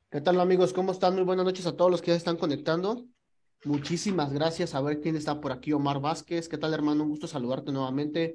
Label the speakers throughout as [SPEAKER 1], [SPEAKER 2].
[SPEAKER 1] ¿Qué tal, amigos? ¿Cómo están? Muy buenas noches a todos los que ya se están conectando. Muchísimas gracias. A ver quién está por aquí. Omar Vázquez. ¿Qué tal, hermano? Un gusto saludarte nuevamente.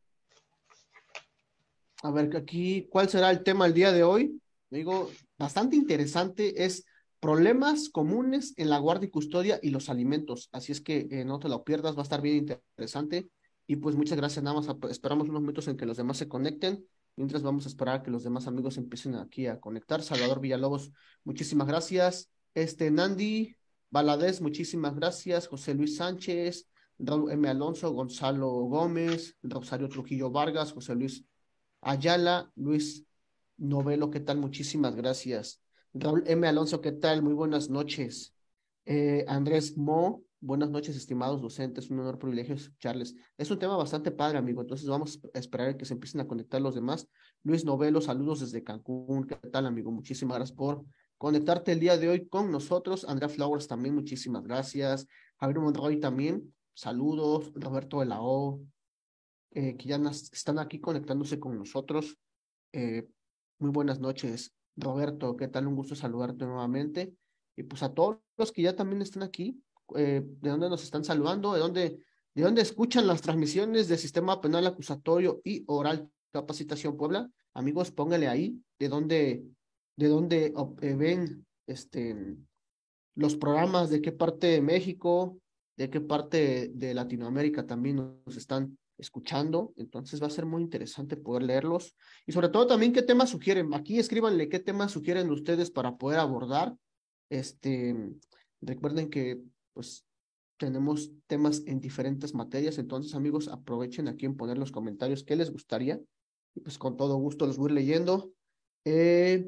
[SPEAKER 1] A ver, aquí, ¿cuál será el tema el día de hoy? Digo, bastante interesante. Es problemas comunes en la guardia y custodia y los alimentos. Así es que no te lo pierdas, va a estar bien interesante. Y pues muchas gracias. Nada más esperamos unos minutos en que los demás se conecten. Mientras vamos a esperar a que los demás amigos empiecen aquí a conectar. Salvador Villalobos, muchísimas gracias. Nandi Valadez, muchísimas gracias. José Luis Sánchez, Raúl M. Alonso, Gonzalo Gómez, Rosario Trujillo Vargas, José Luis Ayala, Luis Novelo, ¿qué tal? Muchísimas gracias. Raúl M. Alonso, ¿qué tal? Muy buenas noches. Andrés Mo, buenas noches, estimados docentes. Un honor, privilegio escucharles. Es un tema bastante padre, amigo. Entonces vamos a esperar a que se empiecen a conectar los demás. Luis Novelo, saludos desde Cancún. ¿Qué tal, amigo? Muchísimas gracias por conectarte el día de hoy con nosotros. Andrea Flowers también, muchísimas gracias. Javier Monroy también, saludos. Roberto de la O, que ya están aquí conectándose con nosotros. Eh, Muy buenas noches, Roberto, ¿qué tal? Un gusto saludarte nuevamente. Y pues a todos los que ya también están aquí, de dónde nos están saludando, de dónde escuchan las transmisiones del Sistema Penal Acusatorio y Oral Capacitación Puebla. Amigos, póngale ahí de dónde ven los programas, de qué parte de México, de qué parte de Latinoamérica también nos están escuchando. Entonces va a ser muy interesante poder leerlos. Y sobre todo también qué temas sugieren. Aquí escríbanle qué temas sugieren ustedes para poder abordar. Este, recuerden que pues tenemos temas en diferentes materias. Entonces, amigos, aprovechen aquí en poner los comentarios qué les gustaría. Y pues con todo gusto los voy a ir leyendo. Eh,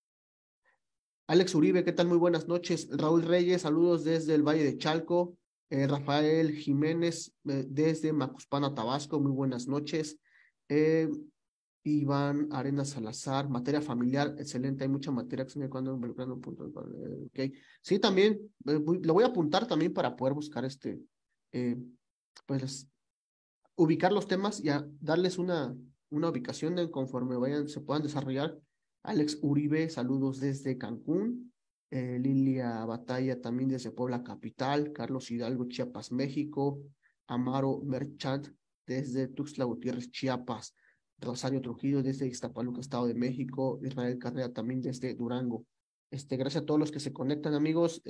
[SPEAKER 1] Alex Uribe, ¿qué tal? Muy buenas noches. Raúl Reyes, saludos desde el Valle de Chalco. Rafael Jiménez, desde Macuspana, Tabasco, muy buenas noches. Eh, Iván Arenas Salazar, materia familiar, excelente, hay mucha materia que se me cuando involucrando un punto. Ok. Sí, también, lo voy a apuntar también para poder buscar eh, pues ubicar los temas y a darles una ubicación de conforme se puedan desarrollar. Alex Uribe, saludos desde Cancún. Lilia Batalla también desde Puebla Capital. Carlos Hidalgo, Chiapas, México. Amaro Merchant desde Tuxtla Gutiérrez, Chiapas. Rosario Trujillo desde Iztapaluca, Estado de México. Israel Carrera también desde Durango. Gracias a todos los que se conectan, amigos.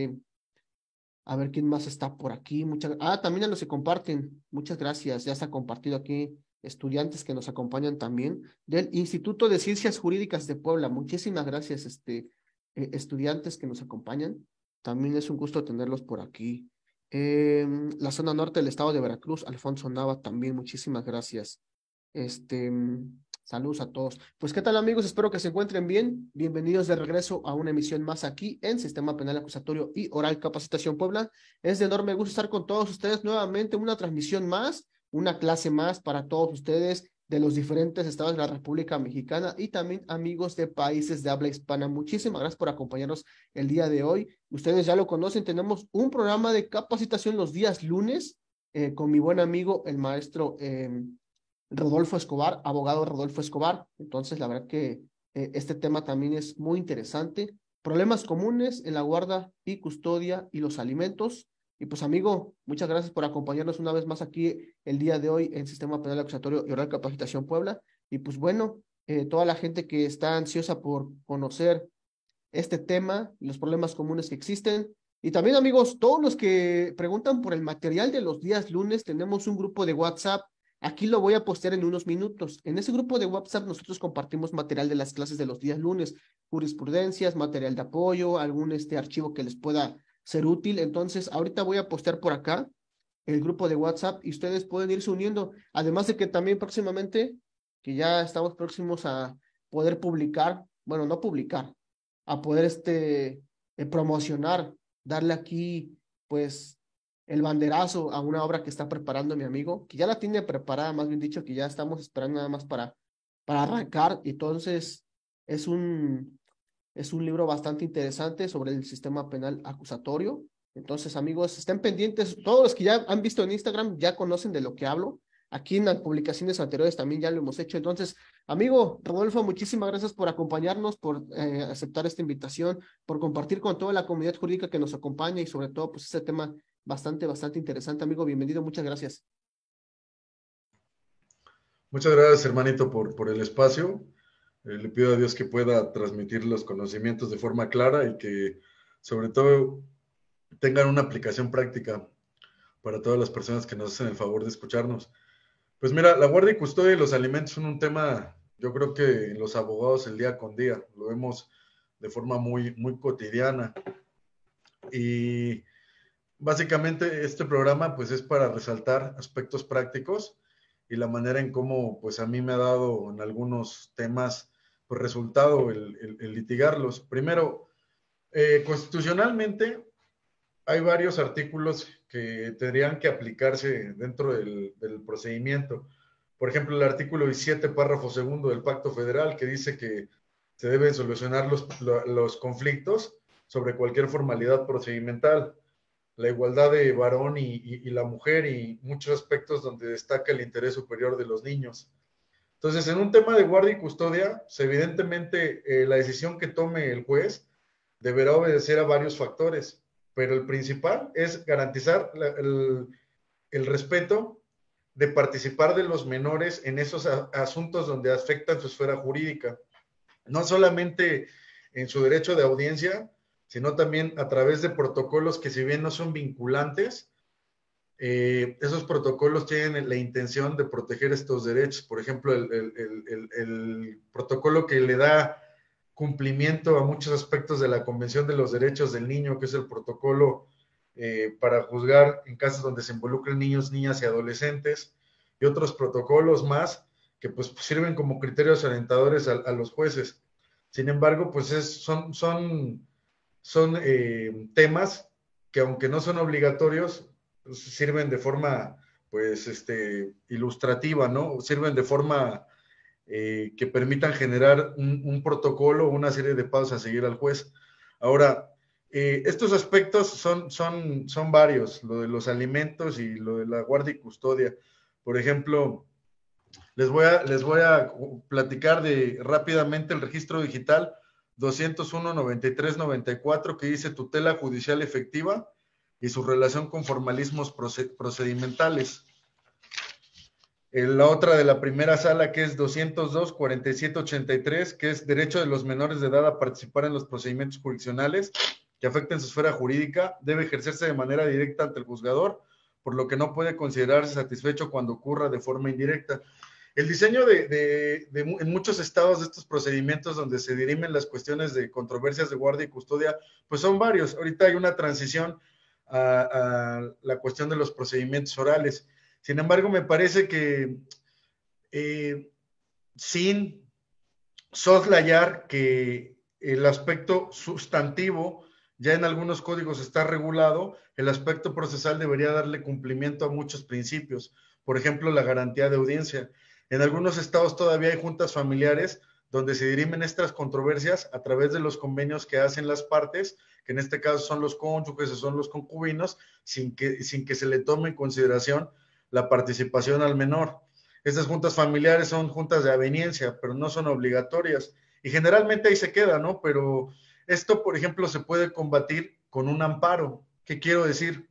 [SPEAKER 1] A ver quién más está por aquí. También a los que comparten. Muchas gracias. Ya está compartido aquí estudiantes que nos acompañan también del Instituto de Ciencias Jurídicas de Puebla. Muchísimas gracias, estudiantes que nos acompañan. También es un gusto tenerlos por aquí. La zona norte del estado de Veracruz, Alfonso Nava, también muchísimas gracias. Saludos a todos. Pues, ¿qué tal, amigos? Espero que se encuentren bien. Bienvenidos de regreso a una emisión más aquí en Sistema Penal Acusatorio y Oral Capacitación Puebla. Es de enorme gusto estar con todos ustedes nuevamente, una transmisión más, una clase más para todos ustedes de los diferentes estados de la República Mexicana y también amigos de países de habla hispana. Muchísimas gracias por acompañarnos el día de hoy. Ustedes ya lo conocen, tenemos un programa de capacitación los días lunes con mi buen amigo, el maestro Rodolfo Escobar, abogado Rodolfo Escobar. Entonces, la verdad que este tema también es muy interesante. Problemas comunes en la guarda y custodia y los alimentos. Y pues, amigo, muchas gracias por acompañarnos una vez más aquí el día de hoy en Sistema Penal Acusatorio y Oral Capacitación Puebla. Y pues bueno, toda la gente que está ansiosa por conocer este tema, los problemas comunes que existen. Y también, amigos, todos los que preguntan por el material de los días lunes, tenemos un grupo de WhatsApp. Aquí lo voy a postear en unos minutos. En ese grupo de WhatsApp nosotros compartimos material de las clases de los días lunes, jurisprudencias, material de apoyo, algún archivo que les pueda ser útil. Entonces, ahorita voy a postear por acá el grupo de WhatsApp y ustedes pueden irse uniendo. Además de que también próximamente, que ya estamos próximos a poder publicar, bueno, no publicar, a poder promocionar, darle aquí, pues, el banderazo a una obra que está preparando mi amigo, que ya la tiene preparada, más bien dicho, que ya estamos esperando nada más para arrancar. Entonces, es un, es un libro bastante interesante sobre el sistema penal acusatorio. Entonces, amigos, estén pendientes. Todos los que ya han visto en Instagram ya conocen de lo que hablo. aquí en las publicaciones anteriores también ya lo hemos hecho. Entonces, amigo Rodolfo, muchísimas gracias por acompañarnos, por aceptar esta invitación, por compartir con toda la comunidad jurídica que nos acompaña y sobre todo, pues, este tema bastante interesante, amigo. Bienvenido, muchas gracias.
[SPEAKER 2] Muchas gracias, hermanito, por el espacio. Le pido a Dios que pueda transmitir los conocimientos de forma clara y que, sobre todo, tengan una aplicación práctica para todas las personas que nos hacen el favor de escucharnos. Pues mira, la guardia y custodia de los alimentos son un tema, yo creo que los abogados el día con día lo vemos de forma muy cotidiana. Y básicamente este programa pues es para resaltar aspectos prácticos y la manera en cómo pues a mí me ha dado en algunos temas pues resultado el litigarlos. Primero, constitucionalmente hay varios artículos que tendrían que aplicarse dentro del procedimiento. Por ejemplo, el artículo 17, párrafo segundo del Pacto Federal, que dice que se deben solucionar los conflictos sobre cualquier formalidad procedimental, la igualdad de varón y la mujer y muchos aspectos donde destaca el interés superior de los niños. Entonces, en un tema de guardia y custodia, pues, evidentemente la decisión que tome el juez deberá obedecer a varios factores, pero el principal es garantizar el respeto de participar de los menores en esos asuntos donde afectan su esfera jurídica, no solamente en su derecho de audiencia, sino también a través de protocolos que si bien no son vinculantes, esos protocolos tienen la intención de proteger estos derechos. Por ejemplo, el protocolo que le da cumplimiento a muchos aspectos de la Convención de los Derechos del Niño, que es el protocolo para juzgar en casos donde se involucren niños, niñas y adolescentes, y otros protocolos más que pues sirven como criterios orientadores a los jueces. Sin embargo, pues son temas que aunque no son obligatorios, pues, sirven de forma pues ilustrativa, ¿no? Sirven de forma que permitan generar un protocolo o una serie de pasos a seguir al juez. Ahora, estos aspectos son varios, lo de los alimentos y lo de la guardia y custodia. Por ejemplo, les voy a platicar rápidamente el registro digital 201-93-94 que dice tutela judicial efectiva y su relación con formalismos procedimentales. La otra de la primera sala, que es 202-4783, que es derecho de los menores de edad a participar en los procedimientos jurisdiccionales que afecten su esfera jurídica, debe ejercerse de manera directa ante el juzgador, por lo que no puede considerarse satisfecho cuando ocurra de forma indirecta. El diseño en muchos estados de estos procedimientos donde se dirimen las cuestiones de controversias de guardia y custodia, pues son varios. Ahorita hay una transición a la cuestión de los procedimientos orales. Sin embargo, me parece que sin soslayar que el aspecto sustantivo ya en algunos códigos está regulado, el aspecto procesal debería darle cumplimiento a muchos principios. Por ejemplo, la garantía de audiencia. En algunos estados todavía hay juntas familiares donde se dirimen estas controversias a través de los convenios que hacen las partes, que en este caso son los cónyuges o son los concubinos, sin que se le tome en consideración la participación al menor. Estas juntas familiares son juntas de aveniencia, pero no son obligatorias. Y generalmente ahí se queda, ¿no? Pero esto, por ejemplo, se puede combatir con un amparo. ¿Qué quiero decir?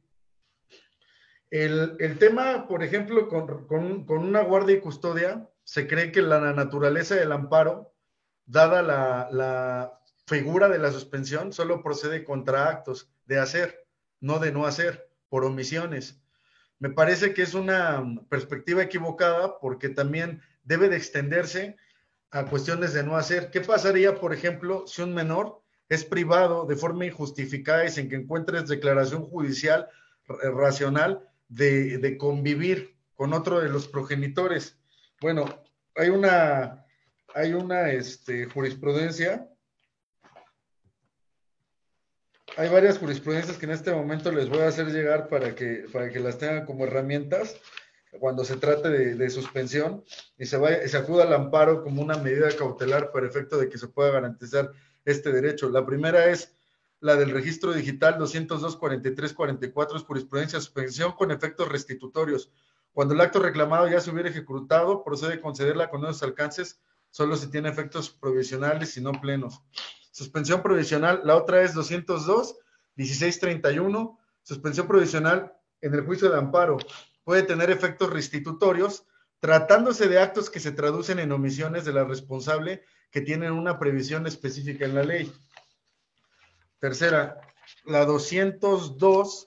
[SPEAKER 2] El tema, por ejemplo, con una guardia y custodia, se cree que la naturaleza del amparo, dada la figura de la suspensión, solo procede contra actos de hacer, no de no hacer, por omisiones. Me parece que es una perspectiva equivocada porque también debe de extenderse a cuestiones de no hacer. ¿Qué pasaría, por ejemplo, si un menor es privado de forma injustificada y sin que encuentres declaración judicial racional de convivir con otro de los progenitores? Bueno, hay una jurisprudencia. Hay varias jurisprudencias que en este momento les voy a hacer llegar para que las tengan como herramientas cuando se trate de suspensión y se acuda al amparo como una medida cautelar para efecto de que se pueda garantizar este derecho. La primera es la del registro digital 202-43-44, es jurisprudencia, suspensión con efectos restitutorios. Cuando el acto reclamado ya se hubiera ejecutado, procede a concederla con esos alcances, solo si tiene efectos provisionales y no plenos. Suspensión provisional, la otra es 202, 1631, suspensión provisional en el juicio de amparo. Puede tener efectos restitutorios, tratándose de actos que se traducen en omisiones de la responsable que tienen una previsión específica en la ley. Tercera, la 202,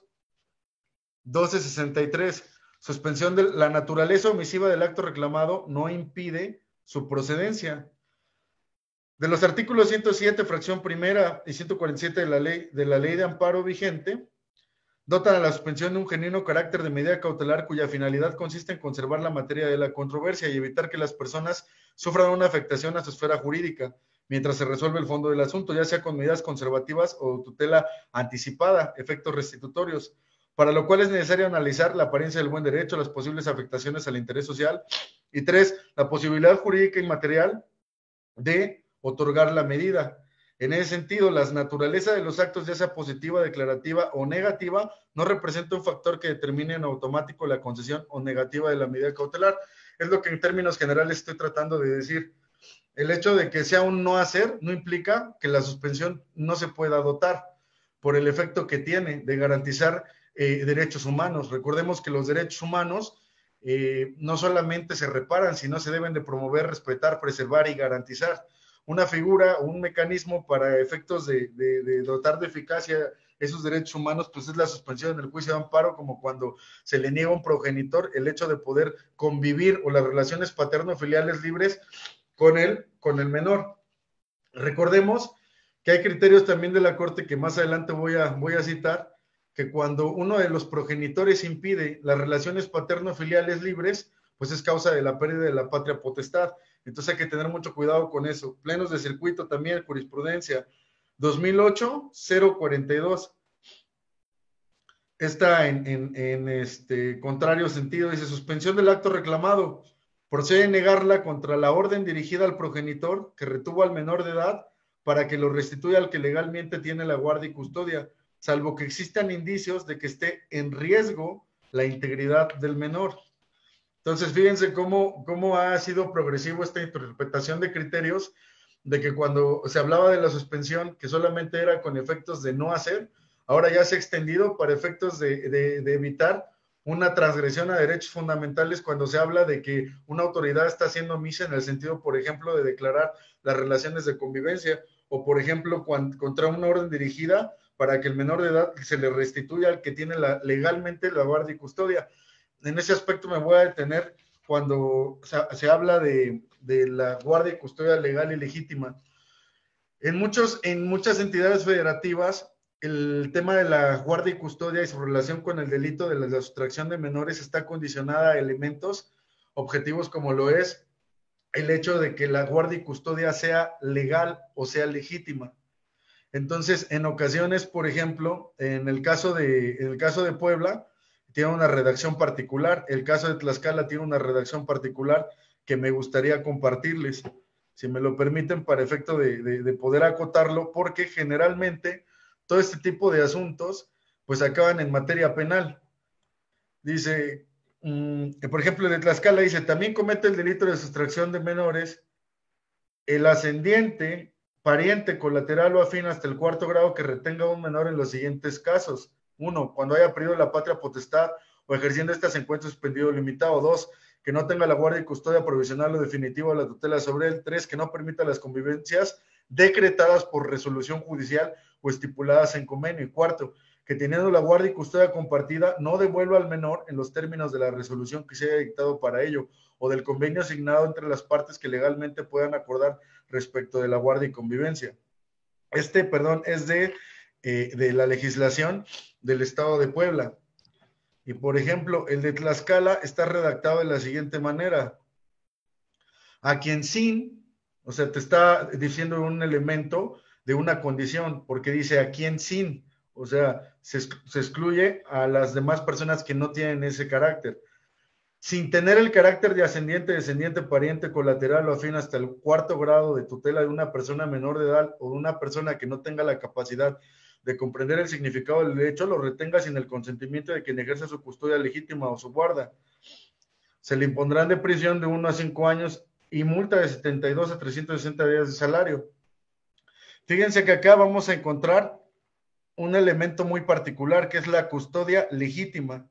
[SPEAKER 2] 1263, suspensión de la naturaleza omisiva del acto reclamado no impide su procedencia. De los artículos 107, fracción primera y 147 de la ley de amparo vigente, dotan a la suspensión de un genuino carácter de medida cautelar cuya finalidad consiste en conservar la materia de la controversia y evitar que las personas sufran una afectación a su esfera jurídica mientras se resuelve el fondo del asunto, ya sea con medidas conservativas o tutela anticipada, efectos restitutorios, para lo cual es necesario analizar la apariencia del buen derecho, las posibles afectaciones al interés social, y tres, la posibilidad jurídica y material de otorgar la medida. En ese sentido, la naturaleza de los actos, ya sea positiva, declarativa o negativa, no representa un factor que determine en automático la concesión o negativa de la medida cautelar. Es lo que en términos generales estoy tratando de decir. El hecho de que sea un no hacer no implica que la suspensión no se pueda dotar por el efecto que tiene de garantizar derechos humanos. Recordemos que los derechos humanos no solamente se reparan, sino se deben de promover, respetar, preservar y garantizar. Una figura o un mecanismo para efectos de dotar de eficacia esos derechos humanos, pues es la suspensión en el juicio de amparo, como cuando se le niega a un progenitor el hecho de poder convivir o las relaciones paterno-filiales libres con el menor. Recordemos que hay criterios también de la Corte que más adelante voy a citar, que cuando uno de los progenitores impide las relaciones paterno-filiales libres, pues es causa de la pérdida de la patria potestad. Entonces hay que tener mucho cuidado con eso. Plenos de circuito también, jurisprudencia 2008-042. Está en contrario sentido, dice suspensión del acto reclamado. Procede negarla contra la orden dirigida al progenitor que retuvo al menor de edad para que lo restituya al que legalmente tiene la guardia y custodia, salvo que existan indicios de que esté en riesgo la integridad del menor. Entonces, fíjense cómo ha sido progresivo esta interpretación de criterios, de que cuando se hablaba de la suspensión, que solamente era con efectos de no hacer, ahora ya se ha extendido para efectos de evitar una transgresión a derechos fundamentales cuando se habla de que una autoridad está siendo omisa en el sentido, por ejemplo, de declarar las relaciones de convivencia, o por ejemplo, contra una orden dirigida para que el menor de edad se le restituya al que tiene legalmente la guardia y custodia. En ese aspecto me voy a detener cuando se habla de la guardia y custodia legal y legítima. En muchas entidades federativas, el tema de la guardia y custodia y su relación con el delito de la sustracción de menores está condicionada a elementos objetivos como lo es el hecho de que la guardia y custodia sea legal o sea legítima. Entonces, en ocasiones, por ejemplo, en el caso de Puebla, tiene una redacción particular. El caso de Tlaxcala tiene una redacción particular que me gustaría compartirles, si me lo permiten, para efecto de poder acotarlo, porque generalmente todo este tipo de asuntos pues acaban en materia penal. Dice, por ejemplo, de Tlaxcala dice, también comete el delito de sustracción de menores el ascendiente, pariente, colateral o afín hasta el cuarto grado que retenga a un menor en los siguientes casos. 1, cuando haya perdido la patria potestad o ejerciendo esta se encuentra suspendido o limitado. 2, que no tenga la guardia y custodia provisional o definitiva o la tutela sobre él. 3, que no permita las convivencias decretadas por resolución judicial o estipuladas en convenio. Y 4, que teniendo la guardia y custodia compartida, no devuelva al menor en los términos de la resolución que se haya dictado para ello o del convenio asignado entre las partes que legalmente puedan acordar respecto de la guardia y convivencia. Es de la legislación del Estado de Puebla. Y por ejemplo, el de Tlaxcala está redactado de la siguiente manera. A quien sin, o sea, te está diciendo un elemento de una condición, porque dice a quien sin, o sea, se excluye a las demás personas que no tienen ese carácter. Sin tener el carácter de ascendiente, descendiente, pariente, colateral o afín hasta el cuarto grado de tutela de una persona menor de edad o de una persona que no tenga la capacidad de comprender el significado del derecho, lo retenga sin el consentimiento de quien ejerza su custodia legítima o su guarda. se le impondrán de prisión de 1 a 5 años y multa de 72 a 360 días de salario. Fíjense que acá vamos a encontrar un elemento muy particular que es la custodia legítima.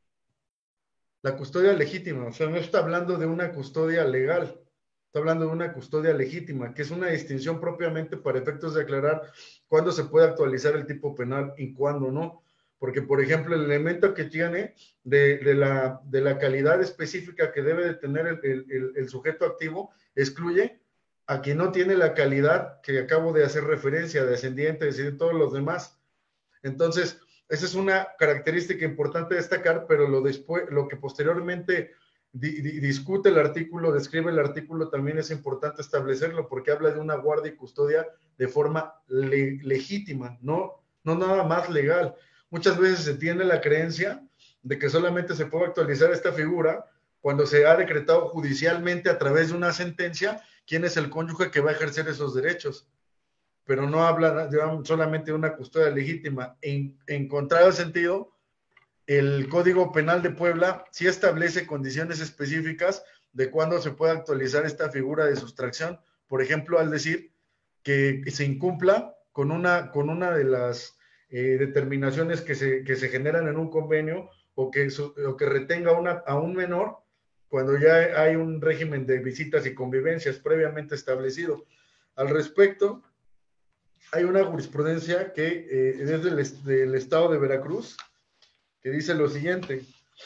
[SPEAKER 2] La custodia legítima, o sea, no está hablando de una custodia legal, está hablando de una custodia legítima, que es una distinción propiamente para efectos de aclarar cuándo se puede actualizar el tipo penal y cuándo no. Porque, por ejemplo, el elemento que tiene de la calidad específica que debe de tener el sujeto activo excluye a quien no tiene la calidad que acabo de hacer referencia, de ascendiente, de todos los demás. Entonces, esa es una característica importante destacar, pero lo que posteriormente discute el artículo, describe el artículo, también es importante establecerlo porque habla de una guardia y custodia de forma legítima, no nada más legal. Muchas veces se tiene la creencia de que solamente se puede actualizar esta figura cuando se ha decretado judicialmente a través de una sentencia quién es el cónyuge que va a ejercer esos derechos, pero no habla solamente de una custodia legítima. En contrario sentido, el Código Penal de Puebla sí establece condiciones específicas de cuándo se puede actualizar esta figura de sustracción, por ejemplo, al decir que se incumpla con una de las determinaciones que se generan en un convenio o que retenga a un menor cuando ya hay un régimen de visitas y convivencias previamente establecido. Al respecto, hay una jurisprudencia que es del estado de Veracruz, que dice lo siguiente,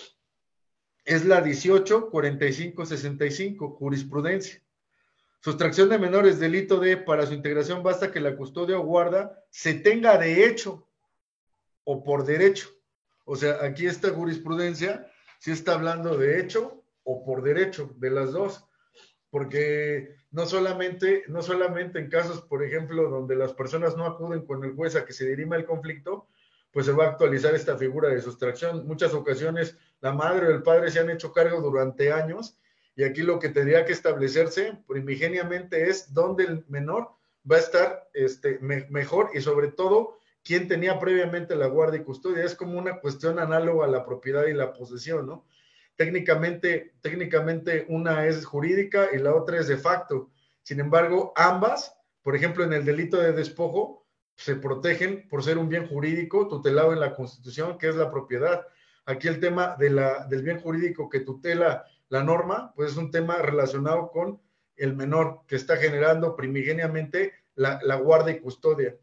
[SPEAKER 2] es la 184565, jurisprudencia. Sustracción de menores, delito de, para su integración basta que la custodia o guarda se tenga de hecho o por derecho. O sea, aquí esta jurisprudencia sí está hablando de hecho o por derecho, de las dos, porque no solamente en casos, por ejemplo, donde las personas no acuden con el juez a que se dirima el conflicto, pues se va a actualizar esta figura de sustracción. Muchas ocasiones la madre o el padre se han hecho cargo durante años y aquí lo que tendría que establecerse primigeniamente es dónde el menor va a estar mejor y sobre todo quién tenía previamente la guardia y custodia. Es como una cuestión análoga a la propiedad y la posesión, ¿no? Técnicamente una es jurídica y la otra es de facto. Sin embargo, ambas, por ejemplo, en el delito de despojo, se protegen por ser un bien jurídico tutelado en la Constitución, que es la propiedad. Aquí el tema del bien jurídico que tutela la norma, pues es un tema relacionado con el menor que está generando primigeniamente la guardia y custodia.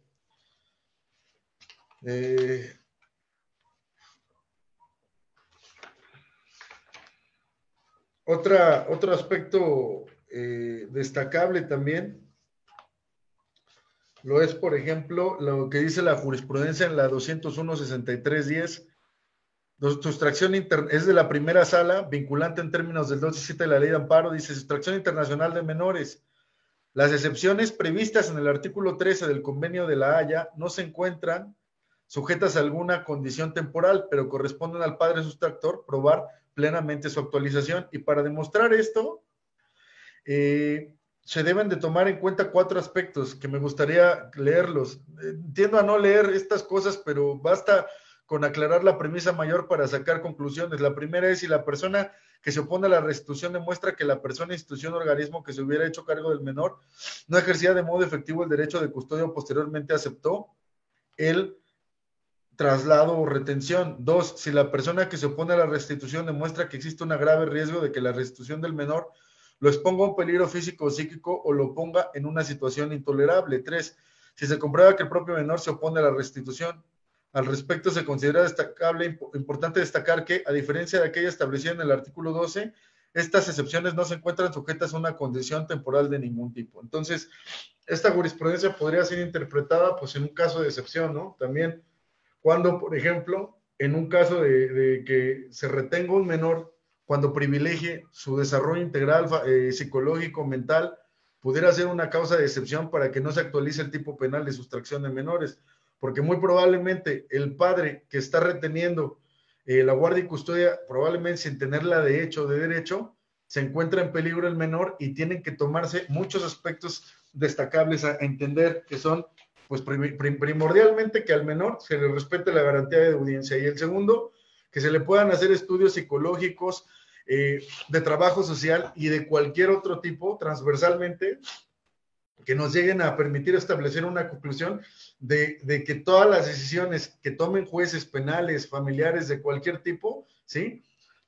[SPEAKER 2] Otro aspecto destacable también lo es, por ejemplo, lo que dice la jurisprudencia en la 201-6310. Sustracción es de la primera sala, vinculante en términos del 217 de la Ley de Amparo, dice sustracción internacional de menores. Las excepciones previstas en el artículo 13 del Convenio de la Haya no se encuentran sujetas a alguna condición temporal, pero corresponden al padre sustractor probar plenamente su actualización. Y para demostrar esto, se deben de tomar en cuenta 4 aspectos que me gustaría leerlos. Tiendo a no leer estas cosas, pero basta con aclarar la premisa mayor para sacar conclusiones. La primera es si la persona que se opone a la restitución demuestra que la persona, institución o organismo que se hubiera hecho cargo del menor no ejercía de modo efectivo el derecho de custodia o posteriormente aceptó el traslado o retención. 2, si la persona que se opone a la restitución demuestra que existe un grave riesgo de que la restitución del menor lo exponga a un peligro físico o psíquico o lo ponga en una situación intolerable. 3, si se comprueba que el propio menor se opone a la restitución. Al respecto, se considera importante destacar que, a diferencia de aquella establecida en el artículo 12, estas excepciones no se encuentran sujetas a una condición temporal de ningún tipo. Entonces, esta jurisprudencia podría ser interpretada pues en un caso de excepción, ¿no? También cuando, por ejemplo, en un caso de que se retenga un menor, cuando privilegie su desarrollo integral psicológico, mental, pudiera ser una causa de excepción para que no se actualice el tipo penal de sustracción de menores, porque muy probablemente el padre que está reteniendo la guardia y custodia, probablemente sin tenerla de hecho o de derecho, se encuentra en peligro el menor y tienen que tomarse muchos aspectos destacables a entender que son pues primordialmente que al menor se le respete la garantía de audiencia y el segundo, que se le puedan hacer estudios psicológicos, de trabajo social y de cualquier otro tipo, transversalmente, que nos lleguen a permitir establecer una conclusión de que todas las decisiones que tomen jueces penales, familiares de cualquier tipo, ¿sí?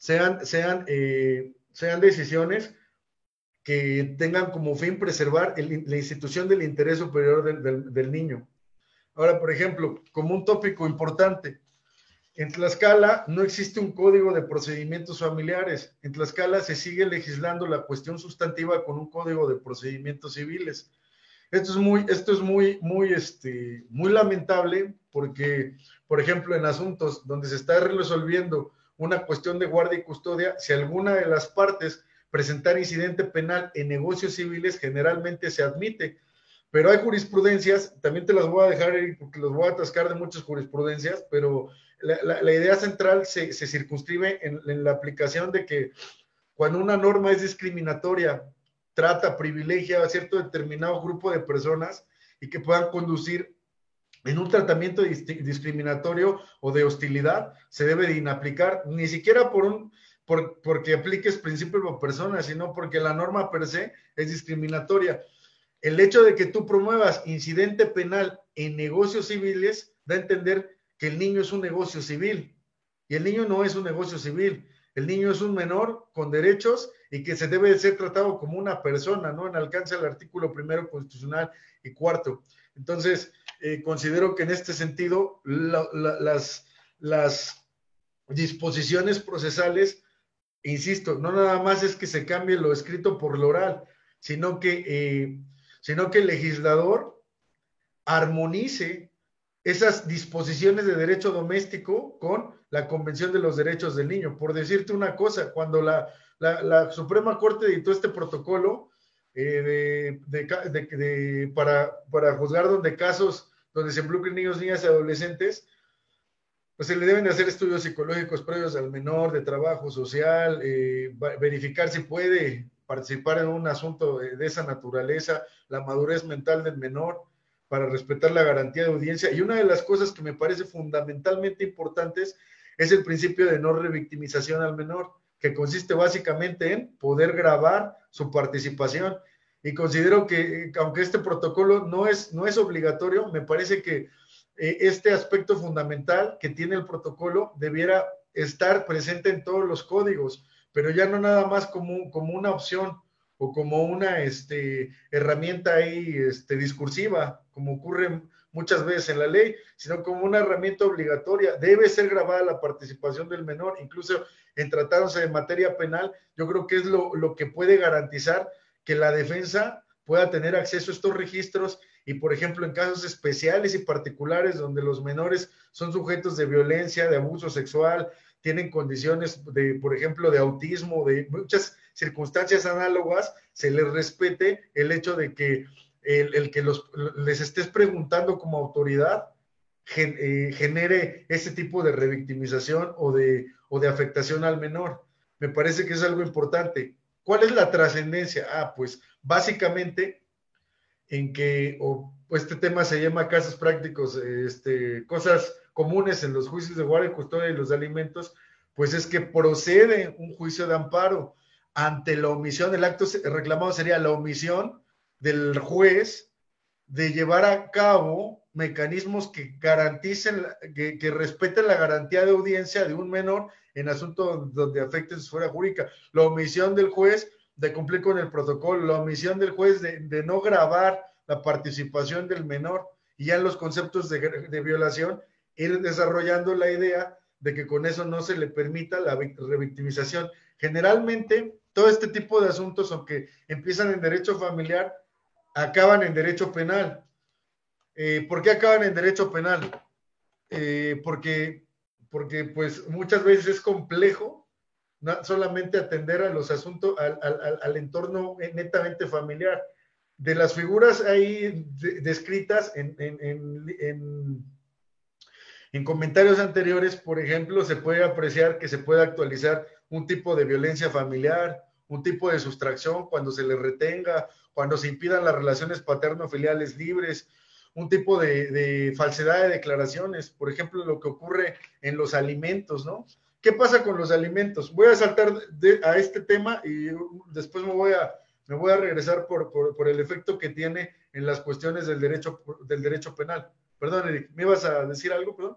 [SPEAKER 2] Sean decisiones que tengan como fin preservar la institución del interés superior del niño. Ahora, por ejemplo, como un tópico importante, en Tlaxcala no existe un código de procedimientos familiares. En Tlaxcala se sigue legislando la cuestión sustantiva con un código de procedimientos civiles. Esto es muy lamentable porque, por ejemplo, en asuntos donde se está resolviendo una cuestión de guardia y custodia, si alguna de las partes presentar incidente penal en negocios civiles, generalmente se admite. Pero hay jurisprudencias, también te las voy a dejar ir porque los voy a atascar de muchas jurisprudencias, pero la idea central se circunscribe en la aplicación de que cuando una norma es discriminatoria, trata, privilegia a cierto determinado grupo de personas y que puedan conducir en un tratamiento discriminatorio o de hostilidad, se debe de inaplicar, ni siquiera porque apliques principio por persona, sino porque la norma per se es discriminatoria. El hecho de que tú promuevas incidente penal en negocios civiles da a entender que el niño es un negocio civil, y el niño no es un negocio civil. El niño es un menor con derechos y que se debe de ser tratado como una persona, ¿no? En alcance al artículo 1 constitucional y 4. Entonces, considero que en este sentido las disposiciones procesales, insisto, no nada más es que se cambie lo escrito por lo oral, sino que el legislador armonice esas disposiciones de derecho doméstico con la Convención de los Derechos del Niño. Por decirte una cosa, cuando la Suprema Corte dictó este protocolo para juzgar casos donde se involucren niños, niñas y adolescentes, pues se le deben de hacer estudios psicológicos previos al menor, de trabajo social, verificar si puede participar en un asunto de esa naturaleza, la madurez mental del menor, para respetar la garantía de audiencia. Y una de las cosas que me parece fundamentalmente importantes es el principio de no revictimización al menor, que consiste básicamente en poder grabar su participación. Y considero que, aunque este protocolo no es obligatorio, me parece que este aspecto fundamental que tiene el protocolo debiera estar presente en todos los códigos, pero ya no nada más como una opción o como una herramienta ahí discursiva, como ocurre muchas veces en la ley, sino como una herramienta obligatoria. Debe ser grabada la participación del menor, incluso en tratándose de materia penal. Yo creo que es lo que puede garantizar que la defensa pueda tener acceso a estos registros y, por ejemplo, en casos especiales y particulares donde los menores son sujetos de violencia, de abuso sexual, tienen condiciones por ejemplo, de autismo, de muchas circunstancias análogas, se les respete el hecho de que el que les estés preguntando como autoridad genere ese tipo de revictimización o de afectación al menor. Me parece que es algo importante. ¿Cuál es la trascendencia? Pues básicamente en que este tema se llama casos prácticos, cosas comunes en los juicios de guardia y custodia y los de alimentos, pues es que procede un juicio de amparo ante la omisión. El acto reclamado sería la omisión del juez de llevar a cabo mecanismos que garanticen, que respeten la garantía de audiencia de un menor en asuntos donde afecten su esfera jurídica. La omisión del juez de cumplir con el protocolo, la omisión del juez de no grabar la participación del menor, y ya en los conceptos de violación, ir desarrollando la idea de que con eso no se le permita la revictimización. Generalmente, todo este tipo de asuntos, aunque empiezan en derecho familiar, acaban en derecho penal. ¿Por qué acaban en derecho penal? Porque pues muchas veces es complejo no solamente atender a los asuntos, al entorno netamente familiar. De las figuras ahí descritas en comentarios anteriores, por ejemplo, se puede apreciar que se puede actualizar un tipo de violencia familiar, un tipo de sustracción cuando se le retenga, cuando se impidan las relaciones paterno-filiales libres, un tipo de falsedad de declaraciones, por ejemplo, lo que ocurre en los alimentos, ¿no? ¿Qué pasa con los alimentos? Voy a saltar a este tema y después me voy a regresar por el efecto que tiene en las cuestiones del derecho penal. Perdón, Eric, ¿me ibas a decir algo? Perdón.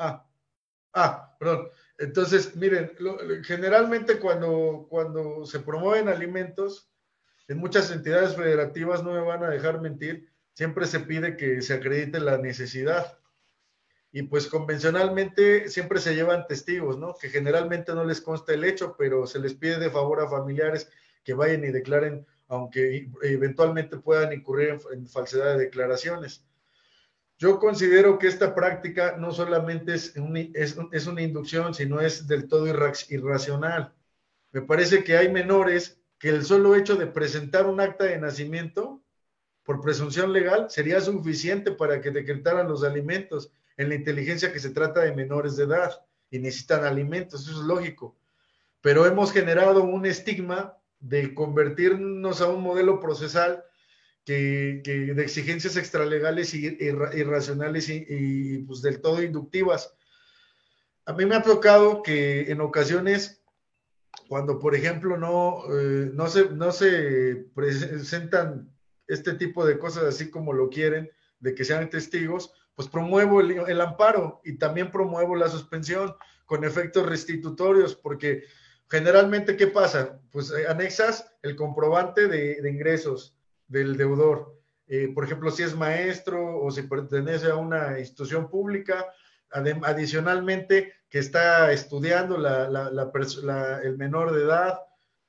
[SPEAKER 2] Perdón. Entonces, miren, generalmente cuando se promueven alimentos, en muchas entidades federativas, no me van a dejar mentir, siempre se pide que se acredite la necesidad. Y pues convencionalmente siempre se llevan testigos, ¿no? Que generalmente no les consta el hecho, pero se les pide de favor a familiares que vayan y declaren, aunque eventualmente puedan incurrir en falsedad de declaraciones. Yo considero que esta práctica no solamente es una inducción, sino es del todo irracional. Me parece que hay menores que el solo hecho de presentar un acta de nacimiento por presunción legal sería suficiente para que decretaran los alimentos en la inteligencia que se trata de menores de edad y necesitan alimentos, eso es lógico. Pero hemos generado un estigma de convertirnos a un modelo procesal de exigencias extralegales y irracionales y pues del todo inductivas. A mí me ha tocado que en ocasiones, cuando por ejemplo no se presentan este tipo de cosas así como lo quieren, de que sean testigos, pues promuevo el amparo y también promuevo la suspensión con efectos restitutorios, porque generalmente, ¿qué pasa? Pues anexas el comprobante de ingresos del deudor. Por ejemplo, si es maestro o si pertenece a una institución pública, adicionalmente que está estudiando el menor de edad,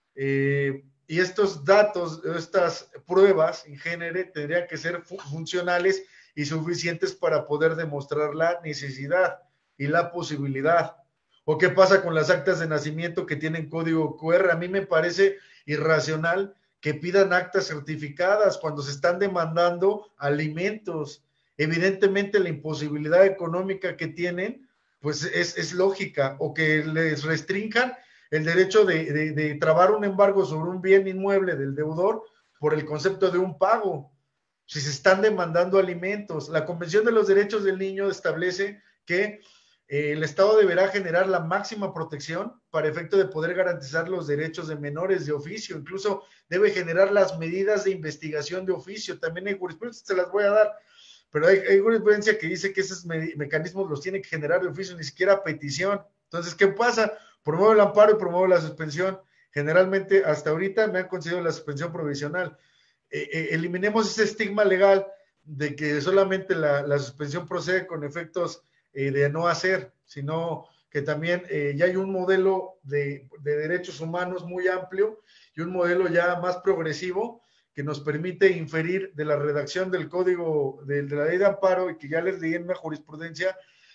[SPEAKER 2] y estos datos, estas pruebas en género tendrían que ser funcionales y suficientes para poder demostrar la necesidad y la posibilidad. ¿O qué pasa con las actas de nacimiento que tienen código QR? A mí me parece irracional que pidan actas certificadas cuando se están demandando alimentos. Evidentemente la imposibilidad económica que tienen, pues es lógica, o que les restrinjan el derecho de trabar un embargo sobre un bien inmueble del deudor por el concepto de un pago. Si se están demandando alimentos, la Convención de los Derechos del Niño establece que el Estado deberá generar la máxima protección para efecto de poder garantizar los derechos de menores de oficio, incluso debe generar las medidas de investigación de oficio, también hay jurisprudencia, se las voy a dar, pero hay jurisprudencia que dice que esos mecanismos los tiene que generar de oficio, ni siquiera a petición. Entonces, ¿qué pasa? Promuevo el amparo y promuevo la suspensión. Generalmente, hasta ahorita me han concedido la suspensión provisional. Eliminemos ese estigma legal de que solamente la suspensión procede con efectos de no hacer, sino que también ya hay un modelo de derechos humanos muy amplio y un modelo ya más progresivo que nos permite inferir de la redacción del código de la ley de amparo, y que ya les leí en una jurisprudencia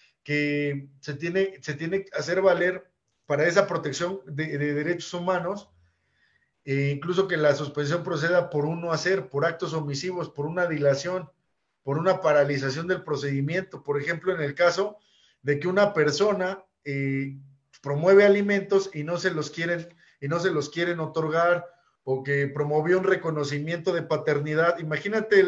[SPEAKER 2] que se tiene que hacer valer para esa protección de derechos humanos, incluso que la suspensión proceda por un no hacer, por actos omisivos, por una dilación, por una paralización del procedimiento. Por ejemplo, en el caso de que una persona promueve alimentos y no se los quieren otorgar, o que promovió un reconocimiento de paternidad. Imagínate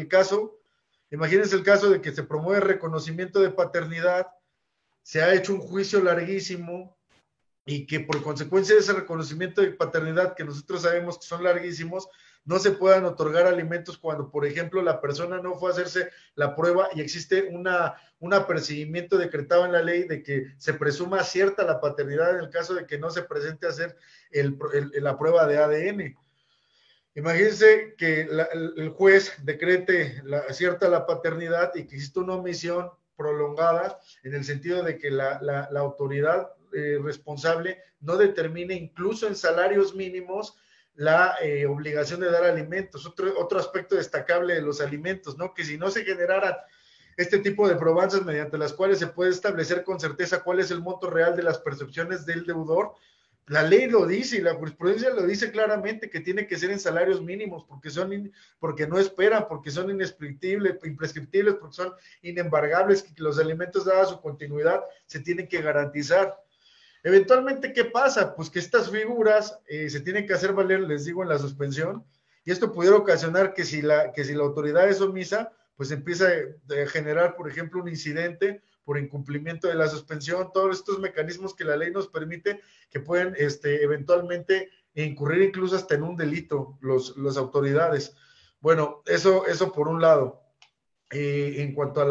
[SPEAKER 2] imagínense el caso de que se promueve reconocimiento de paternidad, se ha hecho un juicio larguísimo, y que por consecuencia de ese reconocimiento de paternidad, que nosotros sabemos que son larguísimos, no se puedan otorgar alimentos cuando, por ejemplo, la persona no fue a hacerse la prueba y existe un apercibimiento decretado en la ley de que se presuma cierta la paternidad en el caso de que no se presente a hacer la prueba de ADN. Imagínense que el juez decrete cierta la paternidad y que existe una omisión prolongada en el sentido de que la autoridad responsable no determine incluso en salarios mínimos la obligación de dar alimentos. Otro aspecto destacable de los alimentos, ¿no? Que si no se generaran este tipo de probanzas mediante las cuales se puede establecer con certeza cuál es el monto real de las percepciones del deudor, la ley lo dice y la jurisprudencia lo dice claramente, que tiene que ser en salarios mínimos, porque no esperan, porque son imprescriptibles, porque son inembargables, que los alimentos, dada su continuidad, se tienen que garantizar. Eventualmente, ¿qué pasa? Pues que estas figuras se tienen que hacer valer, les digo, en la suspensión, y esto pudiera ocasionar que si la autoridad es omisa, pues empieza a generar, por ejemplo, un incidente por incumplimiento de la suspensión, todos estos mecanismos que la ley nos permite que pueden eventualmente incurrir incluso hasta en un delito las autoridades. Bueno, eso por un lado. En cuanto a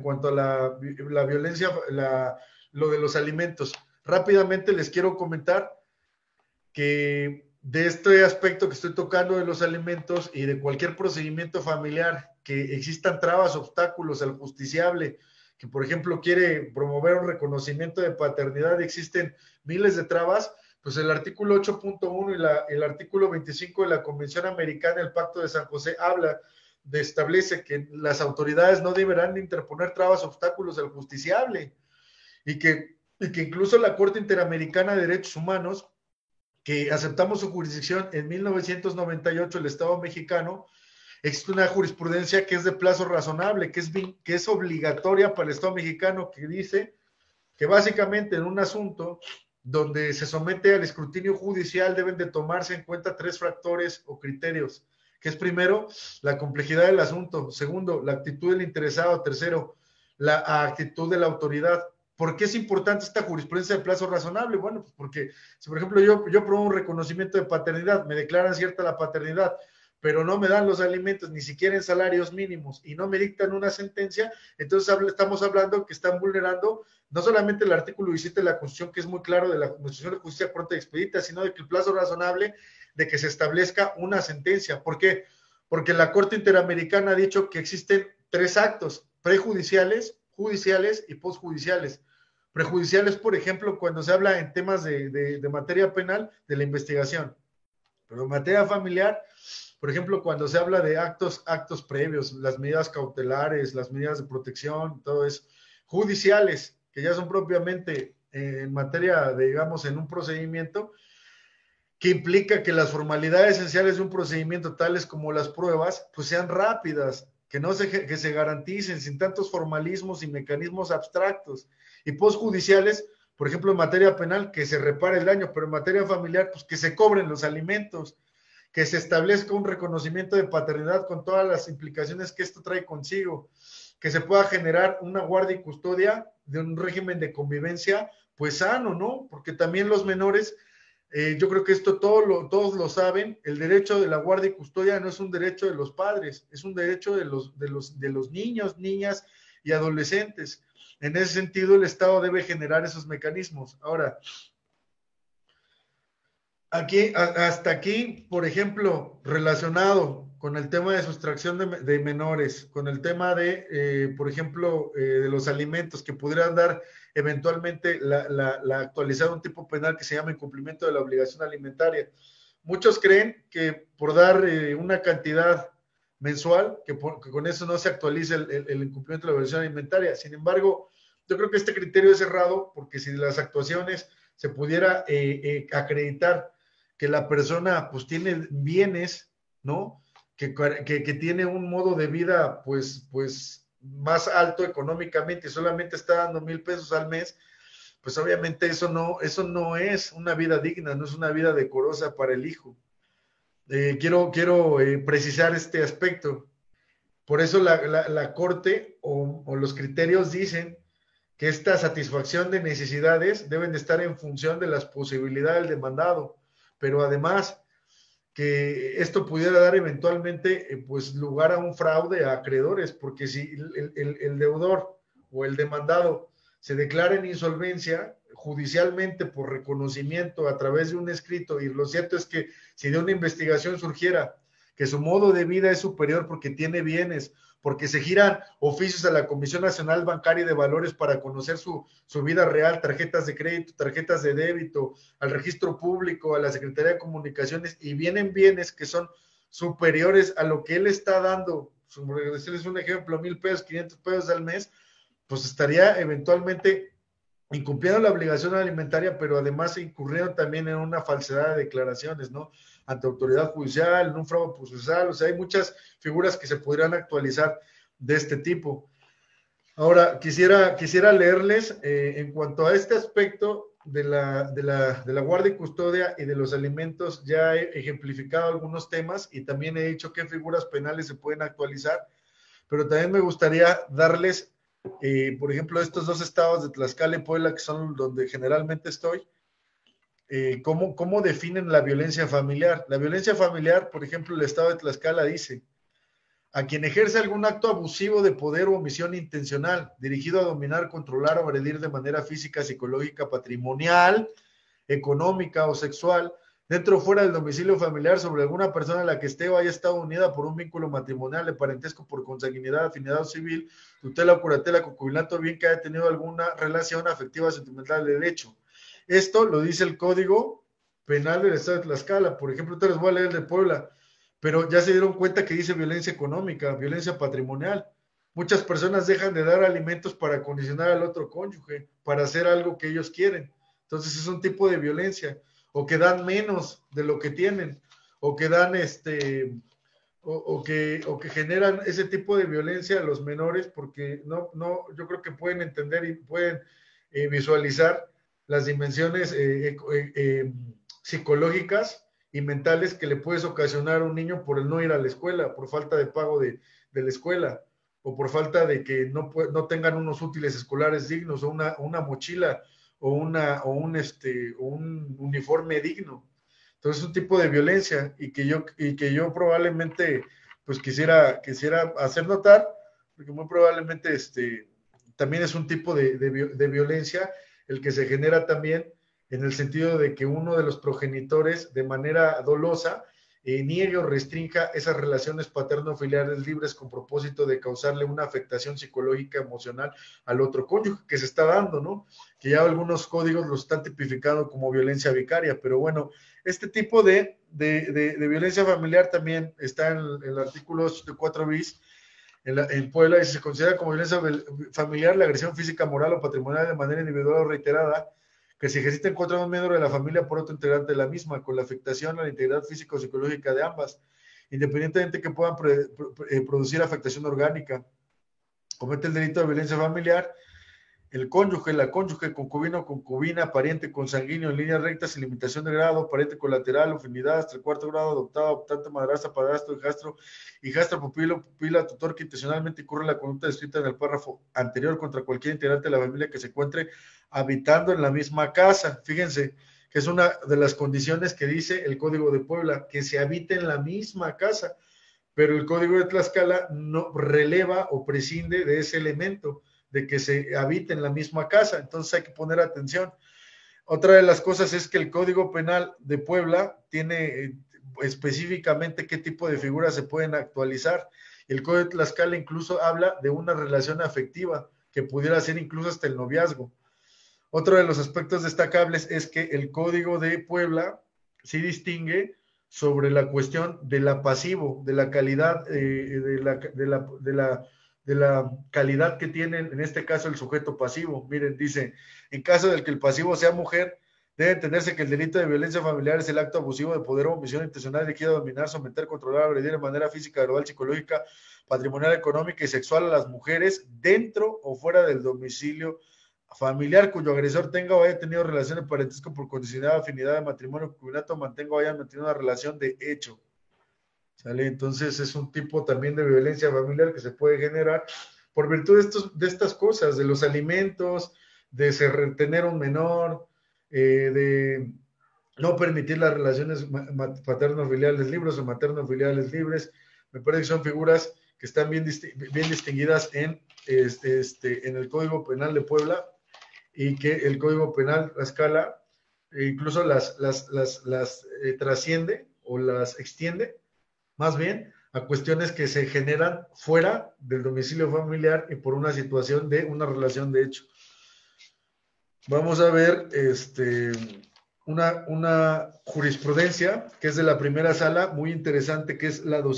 [SPEAKER 2] la violencia, lo de los alimentos. Rápidamente les quiero comentar que de este aspecto que estoy tocando de los alimentos y de cualquier procedimiento familiar, que existan trabas, obstáculos al justiciable, que por ejemplo quiere promover un reconocimiento de paternidad, existen miles de trabas, pues el artículo 8.1 y el artículo 25 de la Convención Americana, el Pacto de San José, establece que las autoridades no deberán de interponer trabas, obstáculos al justiciable, y que incluso la Corte Interamericana de Derechos Humanos, que aceptamos su jurisdicción en 1998, el Estado mexicano, existe una jurisprudencia que es de plazo razonable, que es obligatoria para el Estado mexicano, que dice que básicamente en un asunto donde se somete al escrutinio judicial deben de tomarse en cuenta 3 factores o criterios, que es primero, la complejidad del asunto, segundo, la actitud del interesado, tercero, la actitud de la autoridad. ¿Por qué es importante esta jurisprudencia de plazo razonable? Bueno, pues porque si por ejemplo yo promuevo un reconocimiento de paternidad, me declaran cierta la paternidad, pero no me dan los alimentos, ni siquiera en salarios mínimos, y no me dictan una sentencia, entonces estamos hablando que están vulnerando no solamente el artículo 17 de la Constitución, que es muy claro, de la Constitución de Justicia Pronta y Expedita, sino de que el plazo razonable de que se establezca una sentencia. ¿Por qué? Porque la Corte Interamericana ha dicho que existen 3 actos, prejudiciales, judiciales y posjudiciales. Prejudiciales, por ejemplo, cuando se habla en temas de materia penal, de la investigación. Pero en materia familiar, por ejemplo, cuando se habla de actos previos, las medidas cautelares, las medidas de protección, todo eso. Judiciales, que ya son propiamente en materia de, digamos, en un procedimiento, que implica que las formalidades esenciales de un procedimiento, tales como las pruebas, pues sean rápidas, que se garanticen sin tantos formalismos y mecanismos abstractos. Y posjudiciales, por ejemplo, en materia penal, que se repare el daño, pero en materia familiar, pues que se cobren los alimentos, que se establezca un reconocimiento de paternidad con todas las implicaciones que esto trae consigo, que se pueda generar una guardia y custodia de un régimen de convivencia, pues sano, ¿no? Porque también los menores, yo creo que esto todos lo saben, el derecho de la guardia y custodia no es un derecho de los padres, es un derecho de los niños, niñas y adolescentes. En ese sentido, el Estado debe generar esos mecanismos. Ahora, hasta aquí, por ejemplo, relacionado con el tema de sustracción de menores, con el tema de, por ejemplo, de los alimentos que pudieran dar eventualmente la actualizar un tipo penal que se llama incumplimiento de la obligación alimentaria. Muchos creen que por dar una cantidad mensual, que con eso no se actualiza el incumplimiento de la obligación alimentaria. Sin embargo, yo creo que este criterio es errado, porque si las actuaciones se pudiera acreditar que la persona pues tiene bienes, ¿no? Que tiene un modo de vida pues más alto económicamente y solamente está dando 1,000 pesos al mes, pues obviamente eso no es una vida digna, no es una vida decorosa para el hijo. Quiero precisar este aspecto. Por eso la Corte o los criterios dicen que esta satisfacción de necesidades deben de estar en función de las posibilidades del demandado, pero además que esto pudiera dar eventualmente pues lugar a un fraude a acreedores, porque si el deudor o el demandado se declara en insolvencia judicialmente por reconocimiento a través de un escrito, y lo cierto es que si de una investigación surgiera que su modo de vida es superior porque tiene bienes, porque se giran oficios a la Comisión Nacional Bancaria y de Valores para conocer su vida real, tarjetas de crédito, tarjetas de débito, al registro público, a la Secretaría de Comunicaciones, y vienen bienes que son superiores a lo que él está dando, por decirles un ejemplo, 1,000 pesos, 500 pesos al mes, pues estaría eventualmente incumpliendo la obligación alimentaria, pero además incurriendo también en una falsedad de declaraciones, ¿no? Ante autoridad judicial, en un fraude procesal, o sea, hay muchas figuras que se podrían actualizar de este tipo. Ahora, quisiera leerles en cuanto a este aspecto de la guardia y custodia y de los alimentos. Ya he ejemplificado algunos temas y también he dicho qué figuras penales se pueden actualizar, pero también me gustaría darles por ejemplo, estos dos estados de Tlaxcala y Puebla, que son donde generalmente estoy, ¿cómo definen la violencia familiar? La violencia familiar, por ejemplo, el estado de Tlaxcala dice: a quien ejerce algún acto abusivo de poder o omisión intencional, dirigido a dominar, controlar o agredir de manera física, psicológica, patrimonial, económica o sexual, dentro o fuera del domicilio familiar, sobre alguna persona a la que esté o haya estado unida por un vínculo matrimonial, de parentesco, por consanguinidad, afinidad civil, tutela o curatela, concubinato, bien que haya tenido alguna relación afectiva, sentimental, de derecho. Esto lo dice el Código Penal del Estado de Tlaxcala. Por ejemplo, te les voy a leer el de Puebla, pero ya se dieron cuenta que dice violencia económica, violencia patrimonial. Muchas personas dejan de dar alimentos para condicionar al otro cónyuge, para hacer algo que ellos quieren. Entonces es un tipo de violencia, o que dan menos de lo que tienen, o que dan o que generan ese tipo de violencia a los menores, porque yo creo que pueden entender y pueden visualizar las dimensiones psicológicas y mentales que le puedes ocasionar a un niño por el no ir a la escuela, por falta de pago de la escuela, o por falta de que no tengan unos útiles escolares dignos, o una mochila, o un uniforme digno. Entonces es un tipo de violencia, y que yo probablemente pues quisiera hacer notar, porque muy probablemente también es un tipo de violencia el que se genera también en el sentido de que uno de los progenitores de manera dolosa niegue o restrinja esas relaciones paterno-filiales libres con propósito de causarle una afectación psicológica, emocional al otro cónyuge que se está dando, ¿no? Que ya algunos códigos lo están tipificando como violencia vicaria, pero bueno, este tipo de violencia familiar también está en el artículo 4 bis en Puebla, y se considera como violencia familiar la agresión física, moral o patrimonial de manera individual o reiterada que se ejercita en contra de un miembro de la familia por otro integrante de la misma, con la afectación a la integridad física o psicológica de ambas, independientemente que puedan producir afectación orgánica. Comete el delito de violencia familiar el cónyuge, la cónyuge, concubino, concubina, pariente consanguíneo en líneas rectas sin limitación de grado, pariente colateral, afinidad hasta el cuarto grado, adoptado, adoptante, madrastra, padrastro, hijastra, pupilo, pupila, tutor que intencionalmente incurre en la conducta descrita en el párrafo anterior contra cualquier integrante de la familia que se encuentre habitando en la misma casa. Fíjense que es una de las condiciones que dice el Código de Puebla, que se habite en la misma casa, pero el Código de Tlaxcala no releva o prescinde de ese elemento de que se habite en la misma casa. Entonces hay que poner atención. Otra de las cosas es que el Código Penal de Puebla tiene específicamente qué tipo de figuras se pueden actualizar. El Código de Tlaxcala incluso habla de una relación afectiva que pudiera ser incluso hasta el noviazgo. Otro de los aspectos destacables es que el Código de Puebla sí distingue sobre la cuestión de la pasivo, de la calidad, de la calidad que tiene, en este caso, el sujeto pasivo. Miren, dice, en caso de que el pasivo sea mujer, debe entenderse que el delito de violencia familiar es el acto abusivo de poder o omisión intencional dirigido a dominar, someter, controlar, agredir de manera física, verbal, psicológica, patrimonial, económica y sexual a las mujeres dentro o fuera del domicilio familiar cuyo agresor tenga o haya tenido relaciones de parentesco por condicionalidad, afinidad de matrimonio, concubinato, mantenga o haya mantenido una relación de hecho. ¿Sale? Entonces es un tipo también de violencia familiar que se puede generar por virtud de estas cosas, de los alimentos, de retener un menor, de no permitir las relaciones paterno-filiales libres o materno-filiales libres. Me parece que son figuras que están bien distinguidas en el Código Penal de Puebla, y que el Código Penal, la escala, incluso las trasciende o las extiende, más bien, a cuestiones que se generan fuera del domicilio familiar y por una situación de una relación de hecho. Vamos a ver una jurisprudencia que es de la primera sala, muy interesante, que es la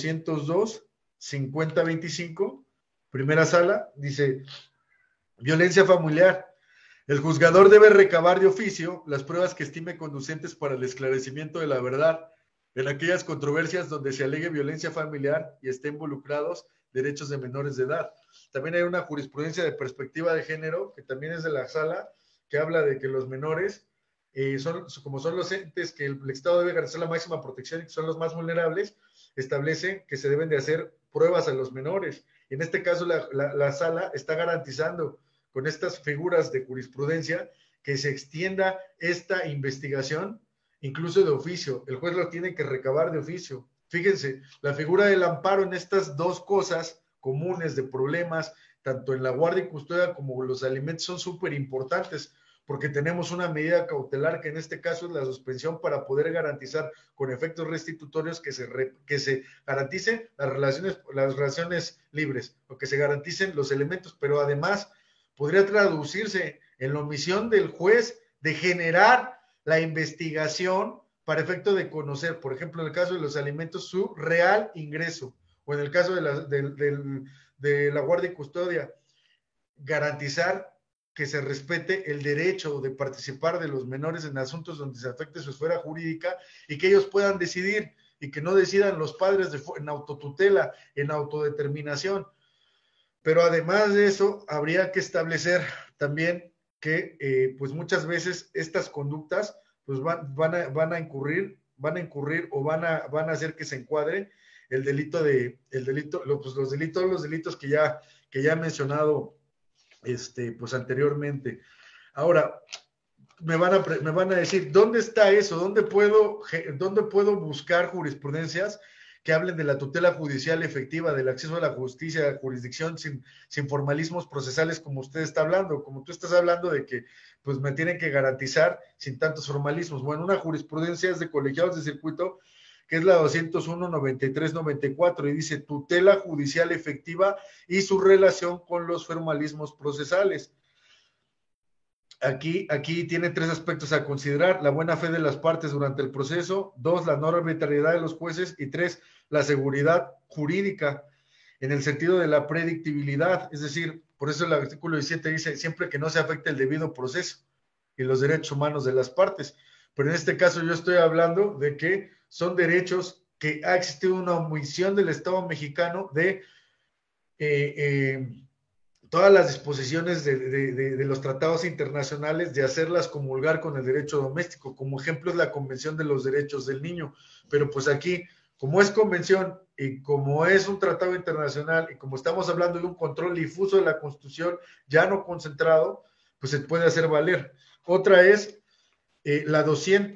[SPEAKER 2] 202-5025, primera sala, dice, violencia familiar. El juzgador debe recabar de oficio las pruebas que estime conducentes para el esclarecimiento de la verdad en aquellas controversias donde se alegue violencia familiar y estén involucrados derechos de menores de edad. También hay una jurisprudencia de perspectiva de género, que también es de la sala, que habla de que los menores, como son los entes que el Estado debe garantizar la máxima protección y que son los más vulnerables, establece que se deben de hacer pruebas a los menores En este caso, la sala está garantizando con estas figuras de jurisprudencia que se extienda esta investigación incluso de oficio. El juez lo tiene que recabar de oficio. Fíjense, la figura del amparo en estas dos cosas comunes de problemas, tanto en la guardia y custodia como los alimentos, son súper importantes, porque tenemos una medida cautelar que en este caso es la suspensión para poder garantizar con efectos restitutorios que se garanticen las relaciones libres, o que se garanticen los elementos, pero además podría traducirse en la omisión del juez de generar la investigación para efecto de conocer, por ejemplo, en el caso de los alimentos, su real ingreso, o en el caso de la guardia y custodia, garantizar que se respete el derecho de participar de los menores en asuntos donde se afecte su esfera jurídica y que ellos puedan decidir y que no decidan los padres en autotutela, en autodeterminación. Pero además de eso, habría que establecer también que pues muchas veces estas conductas pues van a incurrir o van a hacer que se encuadre los delitos que ya he mencionado pues anteriormente. Ahora, me van a decir, ¿dónde está eso? ¿Dónde puedo buscar jurisprudencias que hablen de la tutela judicial efectiva, del acceso a la justicia, a la jurisdicción sin formalismos procesales como usted está hablando, como tú estás hablando de que pues me tienen que garantizar sin tantos formalismos? Bueno, una jurisprudencia es de colegiados de circuito, que es la 201-93-94, y dice tutela judicial efectiva y su relación con los formalismos procesales. Aquí tiene tres aspectos a considerar: la buena fe de las partes durante el proceso; 2, la no arbitrariedad de los jueces; y 3, la seguridad jurídica en el sentido de la predictibilidad. Es decir, por eso el artículo 17 dice siempre que no se afecte el debido proceso y los derechos humanos de las partes. Pero en este caso yo estoy hablando de que son derechos que ha existido una omisión del Estado mexicano de todas las disposiciones de los tratados internacionales, de hacerlas comulgar con el derecho doméstico. Como ejemplo es la Convención de los Derechos del Niño. Pero pues aquí, como es convención y como es un tratado internacional y como estamos hablando de un control difuso de la Constitución, ya no concentrado, pues se puede hacer valer. Otra es la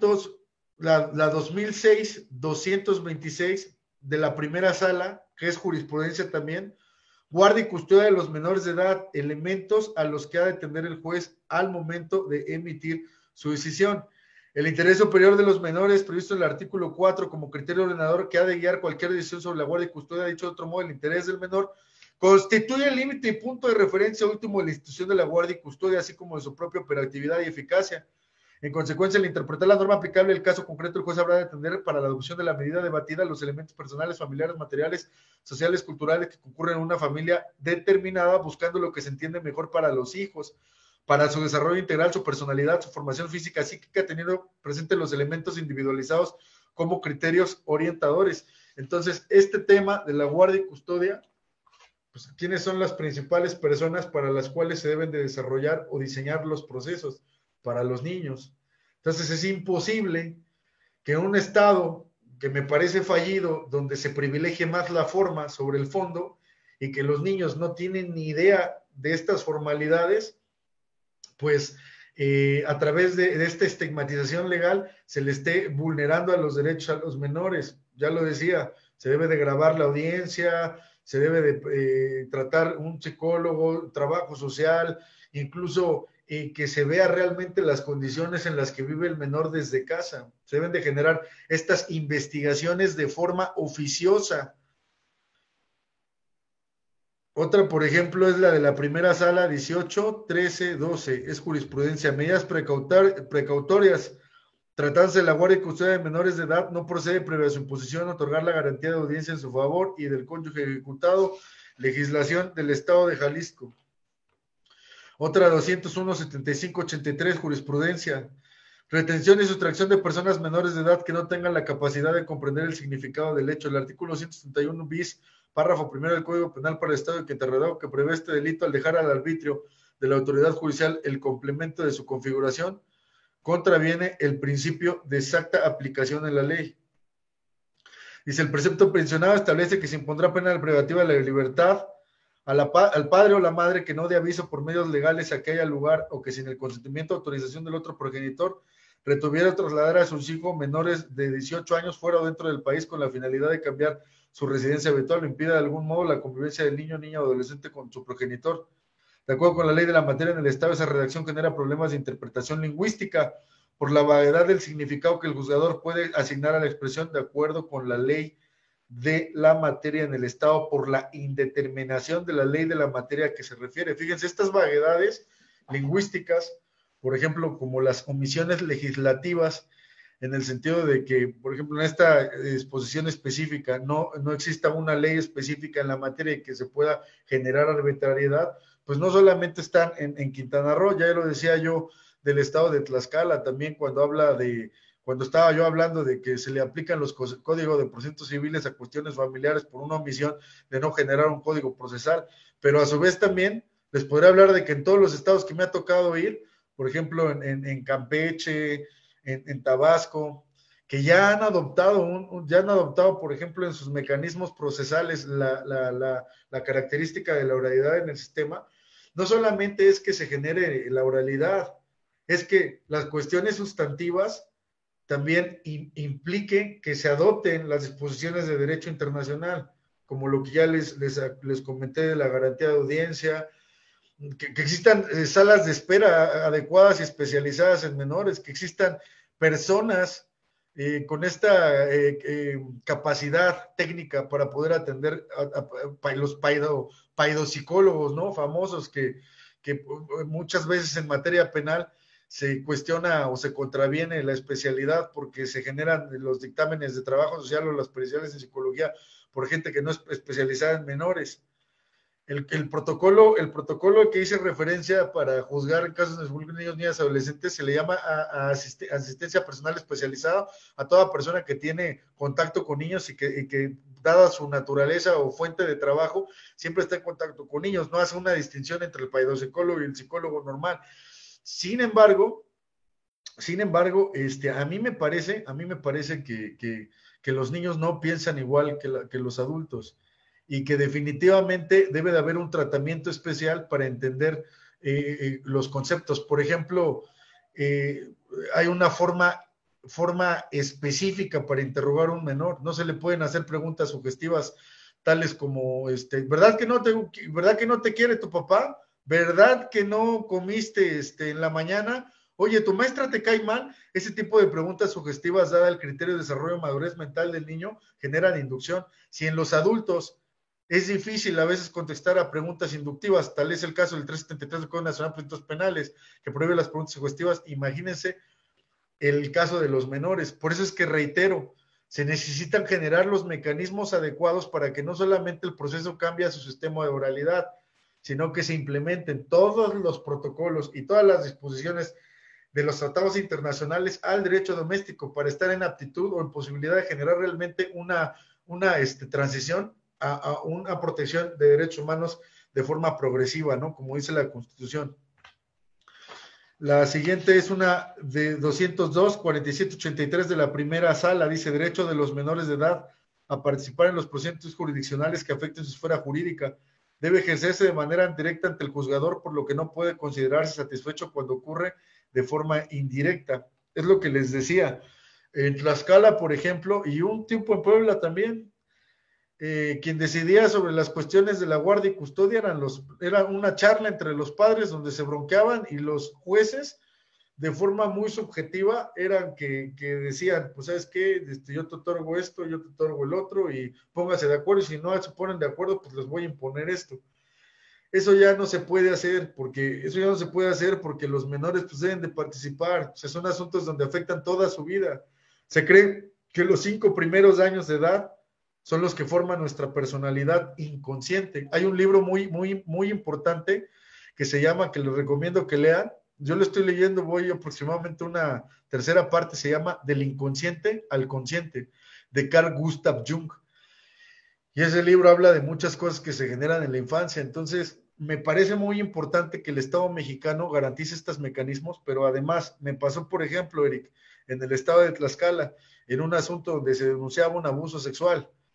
[SPEAKER 2] 2006-226 de la primera sala, que es jurisprudencia también: guardia y custodia de los menores de edad, elementos a los que ha de atender el juez al momento de emitir su decisión. El interés superior de los menores, previsto en el artículo 4 como criterio ordenador que ha de guiar cualquier decisión sobre la guardia y custodia, dicho de otro modo, el interés del menor constituye el límite y punto de referencia último de la institución de la guardia y custodia, así como de su propia operatividad y eficacia. En consecuencia, al interpretar la norma aplicable al caso concreto, el juez habrá de atender para la adopción de la medida debatida los elementos personales, familiares, materiales, sociales, culturales que concurren en una familia determinada, buscando lo que se entiende mejor para los hijos, para su desarrollo integral, su personalidad, su formación física, psíquica, teniendo presente los elementos individualizados como criterios orientadores. Entonces, este tema de la guardia y custodia, pues, ¿quiénes son las principales personas para las cuales se deben de desarrollar o diseñar los procesos? Para los niños. Entonces es imposible que un Estado que me parece fallido, donde se privilegie más la forma sobre el fondo y que los niños no tienen ni idea de estas formalidades, pues a través de esta estigmatización legal se le esté vulnerando a los derechos a los menores. Ya lo decía, se debe de grabar la audiencia, se debe de tratar un psicólogo, trabajo social, incluso que se vea realmente las condiciones en las que vive el menor desde casa. Se deben de generar estas investigaciones de forma oficiosa. Otra, por ejemplo, es la de la primera sala 18, 13, 12. Es jurisprudencia. Medidas precautorias. Tratándose de la guardia y custodia de menores de edad, no procede previa su imposición otorgar la garantía de audiencia en su favor y del cónyuge ejecutado. Legislación del Estado de Jalisco. Otra 201-75-83, jurisprudencia. Retención y sustracción de personas menores de edad que no tengan la capacidad de comprender el significado del hecho. El artículo 171 bis, párrafo primero del Código Penal para el Estado de Quintana Roo, que prevé este delito al dejar al arbitrio de la autoridad judicial el complemento de su configuración, contraviene el principio de exacta aplicación en la ley. Dice, el precepto pensionado establece que se impondrá pena privativa de la libertad al padre o la madre que no dé aviso por medios legales a que haya lugar o que sin el consentimiento o autorización del otro progenitor retuviera o trasladara a sus hijos menores de 18 años fuera o dentro del país con la finalidad de cambiar su residencia habitual o impida de algún modo la convivencia del niño, niña o adolescente con su progenitor. De acuerdo con la ley de la materia en el Estado, esa redacción genera problemas de interpretación lingüística por la vaguedad del significado que el juzgador puede asignar a la expresión de acuerdo con la ley de la materia en el Estado, por la indeterminación de la ley de la materia a que se refiere. Fíjense, estas vaguedades lingüísticas, por ejemplo, como las omisiones legislativas, en el sentido de que, por ejemplo, en esta disposición específica no exista una ley específica en la materia y que se pueda generar arbitrariedad, pues no solamente están en Quintana Roo, ya lo decía yo del estado de Tlaxcala, también cuando estaba yo hablando de que se le aplican los códigos de procedimientos civiles a cuestiones familiares por una omisión de no generar un código procesal, pero a su vez también les podría hablar de que en todos los estados que me ha tocado ir, por ejemplo en Campeche, en Tabasco, que ya han adoptado, por ejemplo, en sus mecanismos procesales la característica de la oralidad en el sistema. No solamente es que se genere la oralidad, es que las cuestiones sustantivas también impliquen que se adopten las disposiciones de derecho internacional, como lo que ya les comenté de la garantía de audiencia, que existan salas de espera adecuadas y especializadas en menores, que existan personas con esta capacidad técnica para poder atender a los paidopsicólogos, ¿no? Famosos que muchas veces en materia penal se cuestiona o se contraviene la especialidad porque se generan los dictámenes de trabajo social o las periciales en psicología por gente que no es especializada en menores. El protocolo que hice referencia para juzgar en casos de niños, niñas, adolescentes, se le llama asistencia personal especializada a toda persona que tiene contacto con niños y que, dada su naturaleza o fuente de trabajo, siempre está en contacto con niños. No hace una distinción entre el paidopsicólogo y el psicólogo normal. Sin embargo, a mí me parece que los niños no piensan igual que los adultos y que definitivamente debe de haber un tratamiento especial para entender los conceptos. Por ejemplo, hay una forma específica para interrogar a un menor. No se le pueden hacer preguntas sugestivas tales como, ¿verdad que no te quiere tu papá? ¿Verdad que no comiste en la mañana? Oye, ¿tu maestra te cae mal? Ese tipo de preguntas sugestivas, dada el criterio de desarrollo y madurez mental del niño, generan inducción. Si en los adultos es difícil a veces contestar a preguntas inductivas, tal es el caso del 373 del Código Nacional de Procedimientos Penales, que prohíbe las preguntas sugestivas, imagínense el caso de los menores. Por eso es que reitero, se necesitan generar los mecanismos adecuados para que no solamente el proceso cambie su sistema de oralidad, sino que se implementen todos los protocolos y todas las disposiciones de los tratados internacionales al derecho doméstico para estar en aptitud o en posibilidad de generar realmente una transición a una protección de derechos humanos de forma progresiva, ¿no? Como dice la Constitución. La siguiente es una de 202-4783 de la primera sala, dice derecho de los menores de edad a participar en los procedimientos jurisdiccionales que afecten su esfera jurídica. Debe ejercerse de manera directa ante el juzgador, por lo que no puede considerarse satisfecho cuando ocurre de forma indirecta. Es lo que les decía. En Tlaxcala, por ejemplo, y un tiempo en Puebla también, quien decidía sobre las cuestiones de la guardia y custodia era una charla entre los padres donde se bronqueaban y los jueces de forma muy subjetiva eran que decían, pues sabes qué, yo te otorgo esto, yo te otorgo el otro y póngase de acuerdo y si no se ponen de acuerdo pues les voy a imponer esto. Eso ya no se puede hacer porque los menores pues deben de participar, o sea, son asuntos donde afectan toda su vida. Se cree que los 5 primeros años de edad son los que forman nuestra personalidad inconsciente. Hay un libro muy, muy, muy importante que se llama, que les recomiendo que lean. Yo lo estoy leyendo, voy aproximadamente una tercera parte, se llama Del inconsciente al consciente, de Carl Gustav Jung. Y ese libro habla de muchas cosas que se generan en la infancia. Entonces, me parece muy importante que el Estado mexicano garantice estos mecanismos, pero además me pasó, por ejemplo, Eric, en el estado de Tlaxcala, en un asunto donde se denunciaba un abuso sexual.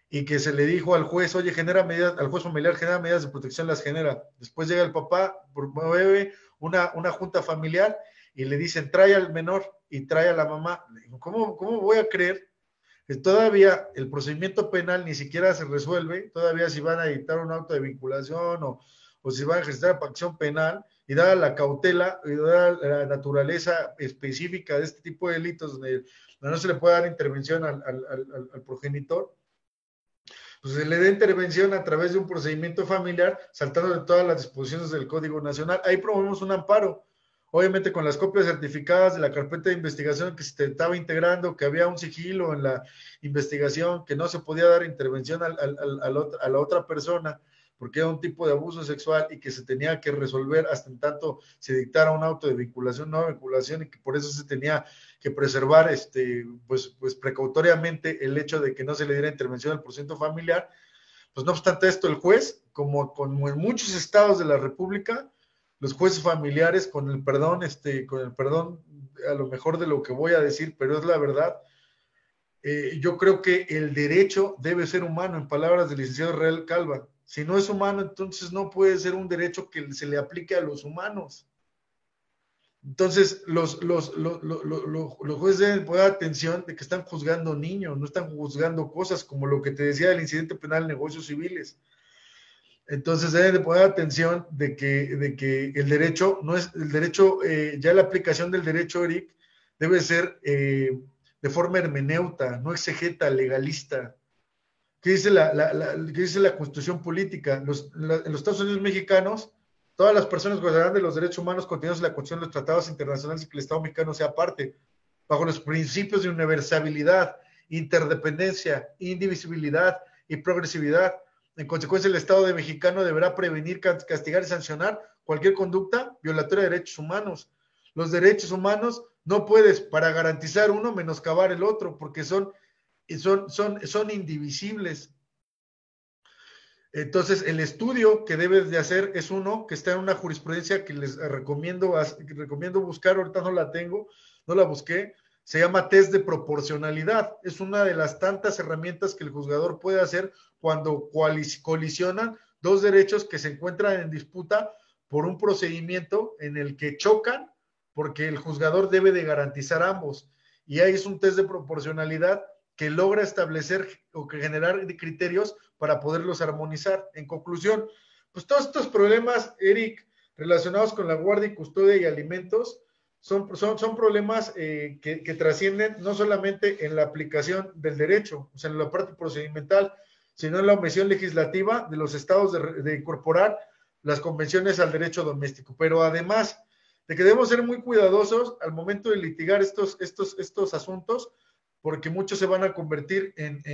[SPEAKER 2] y que se le dijo al juez, oye, genera medidas, al juez familiar, genera medidas de protección, las genera. Después llega el papá, promueve una junta familiar y le dicen, trae al menor y trae a la mamá. Le digo, ¿cómo voy a creer que todavía el procedimiento penal ni siquiera se resuelve, todavía si van a dictar un auto de vinculación o si van a ejercer acción penal, y dada la cautela y dada la naturaleza específica de este tipo de delitos donde no se le puede dar intervención al progenitor, pues se le da intervención a través de un procedimiento familiar, saltando de todas las disposiciones del Código Nacional. Ahí promovemos un amparo, obviamente con las copias certificadas de la carpeta de investigación que se estaba integrando, que había un sigilo en la investigación, que no se podía dar intervención a la otra persona, porque era un tipo de abuso sexual y que se tenía que resolver hasta en tanto se dictara un auto de vinculación, no vinculación, y que por eso se tenía que preservar pues precautoriamente el hecho de que no se le diera intervención al procedimiento familiar. Pues no obstante esto, el juez, como en muchos estados de la República, los jueces familiares, con el perdón a lo mejor de lo que voy a decir, pero es la verdad, yo creo que el derecho debe ser humano, en palabras del licenciado Real Calva. Si no es humano, entonces no puede ser un derecho que se le aplique a los humanos. Entonces, los jueces deben poner atención de que están juzgando niños, no están juzgando cosas como lo que te decía del incidente penal en negocios civiles. Entonces, deben de poner atención de que el derecho, no es el derecho, ya la aplicación del derecho, Eric, debe ser de forma hermeneuta, no exegeta, legalista. ¿Qué dice qué dice la Constitución política? En los Estados Unidos mexicanos, todas las personas gozarán de los derechos humanos contenidos en la Constitución de los tratados internacionales y que el Estado mexicano sea parte, bajo los principios de universalidad, interdependencia, indivisibilidad y progresividad. En consecuencia, el Estado de mexicano deberá prevenir, castigar y sancionar cualquier conducta violatoria de derechos humanos. Los derechos humanos no puedes, para garantizar uno, menoscabar el otro, porque son indivisibles. Entonces, el estudio que debes de hacer es uno que está en una jurisprudencia que les recomiendo buscar, ahorita no la tengo, no la busqué, se llama test de proporcionalidad. Es una de las tantas herramientas que el juzgador puede hacer cuando colisionan dos derechos que se encuentran en disputa por un procedimiento en el que chocan, porque el juzgador debe de garantizar ambos. Y ahí es un test de proporcionalidad que logra establecer o que generar criterios para poderlos armonizar. En conclusión, pues todos estos problemas, Eric, relacionados con la guardia y custodia y alimentos, son problemas que trascienden no solamente en la aplicación del derecho, o sea, en la parte procedimental, sino en la omisión legislativa de los estados de incorporar las convenciones al derecho doméstico. Pero además de que debemos ser muy cuidadosos al momento de litigar estos asuntos, porque muchos se van a convertir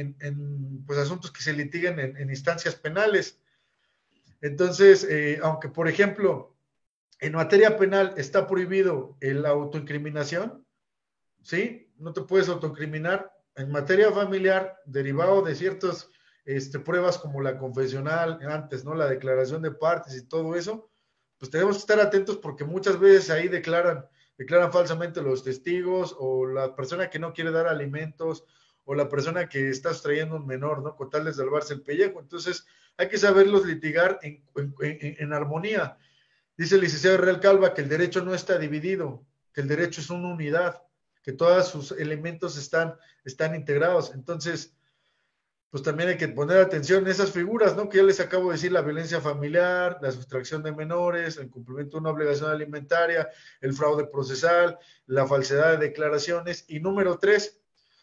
[SPEAKER 2] pues, asuntos que se litiguen en instancias penales. Entonces, aunque, por ejemplo, en materia penal está prohibido la autoincriminación, ¿sí? No te puedes autoincriminar. En materia familiar, derivado de ciertas pruebas como la confesional, antes, ¿no? La declaración de partes y todo eso, pues tenemos que estar atentos porque muchas veces ahí declaran falsamente los testigos o la persona que no quiere dar alimentos o la persona que está extrayendo un menor, ¿no? Con tal de salvarse el pellejo. Entonces, hay que saberlos litigar en armonía. Dice el licenciado Real Calva que el derecho no está dividido, que el derecho es una unidad, que todos sus elementos están integrados. Entonces, pues también hay que poner atención en esas figuras, ¿no? Que ya les acabo de decir, la violencia familiar, la sustracción de menores, el cumplimiento de una obligación alimentaria, el fraude procesal, la falsedad de declaraciones. Y número 3,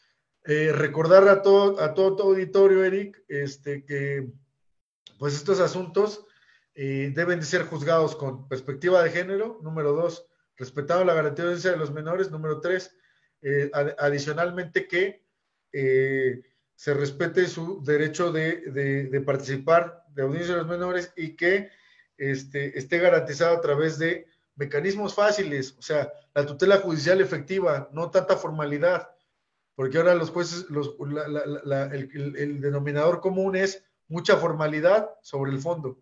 [SPEAKER 2] recordar a todo tu auditorio, Eric, que pues estos asuntos deben de ser juzgados con perspectiva de género. Número 2, respetando la garantía de audiencia de los menores. Número 3, adicionalmente que se respete su derecho de participar de audiencia de los menores y que esté garantizado a través de mecanismos fáciles, o sea, la tutela judicial efectiva, no tanta formalidad, porque ahora los jueces, el denominador común es mucha formalidad sobre el fondo.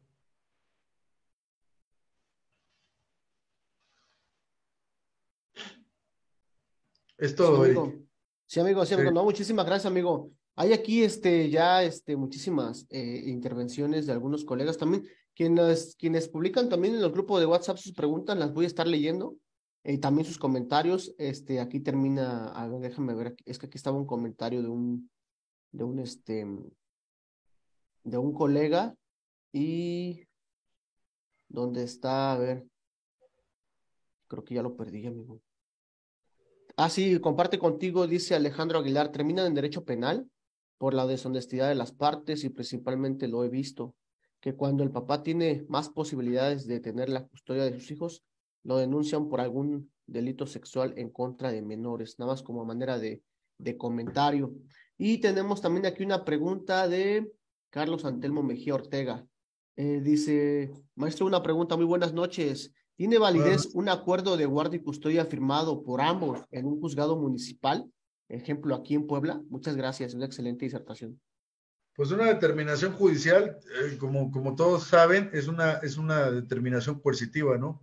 [SPEAKER 2] Es
[SPEAKER 1] Sí,
[SPEAKER 2] todo, Eric.
[SPEAKER 1] amigo. Sí, amigo, sí,
[SPEAKER 2] Sí.
[SPEAKER 1] amigo. No, muchísimas gracias, amigo. Hay aquí ya muchísimas intervenciones de algunos colegas también, quienes publican también en el grupo de WhatsApp sus preguntas, las voy a estar leyendo, y también sus comentarios. Aquí termina, a ver, déjame ver, es que aquí estaba un comentario de un, este, de un colega, y ¿dónde está? A ver, creo que ya lo perdí, amigo. Ah, sí, comparte contigo, dice Alejandro Aguilar, terminan en derecho penal por la deshonestidad de las partes y principalmente lo he visto, que cuando el papá tiene más posibilidades de tener la custodia de sus hijos, lo denuncian por algún delito sexual en contra de menores, nada más como manera de comentario. Y tenemos también aquí una pregunta de Carlos Antelmo Mejía Ortega. Dice, maestro, una pregunta, muy buenas noches. ¿Tiene
[SPEAKER 2] Bueno,
[SPEAKER 1] validez un acuerdo de guardia y custodia firmado por ambos en un juzgado municipal? Ejemplo, aquí en Puebla. Muchas gracias, es una excelente disertación.
[SPEAKER 2] pues una determinación judicial, como todos saben, es una determinación coercitiva, ¿no?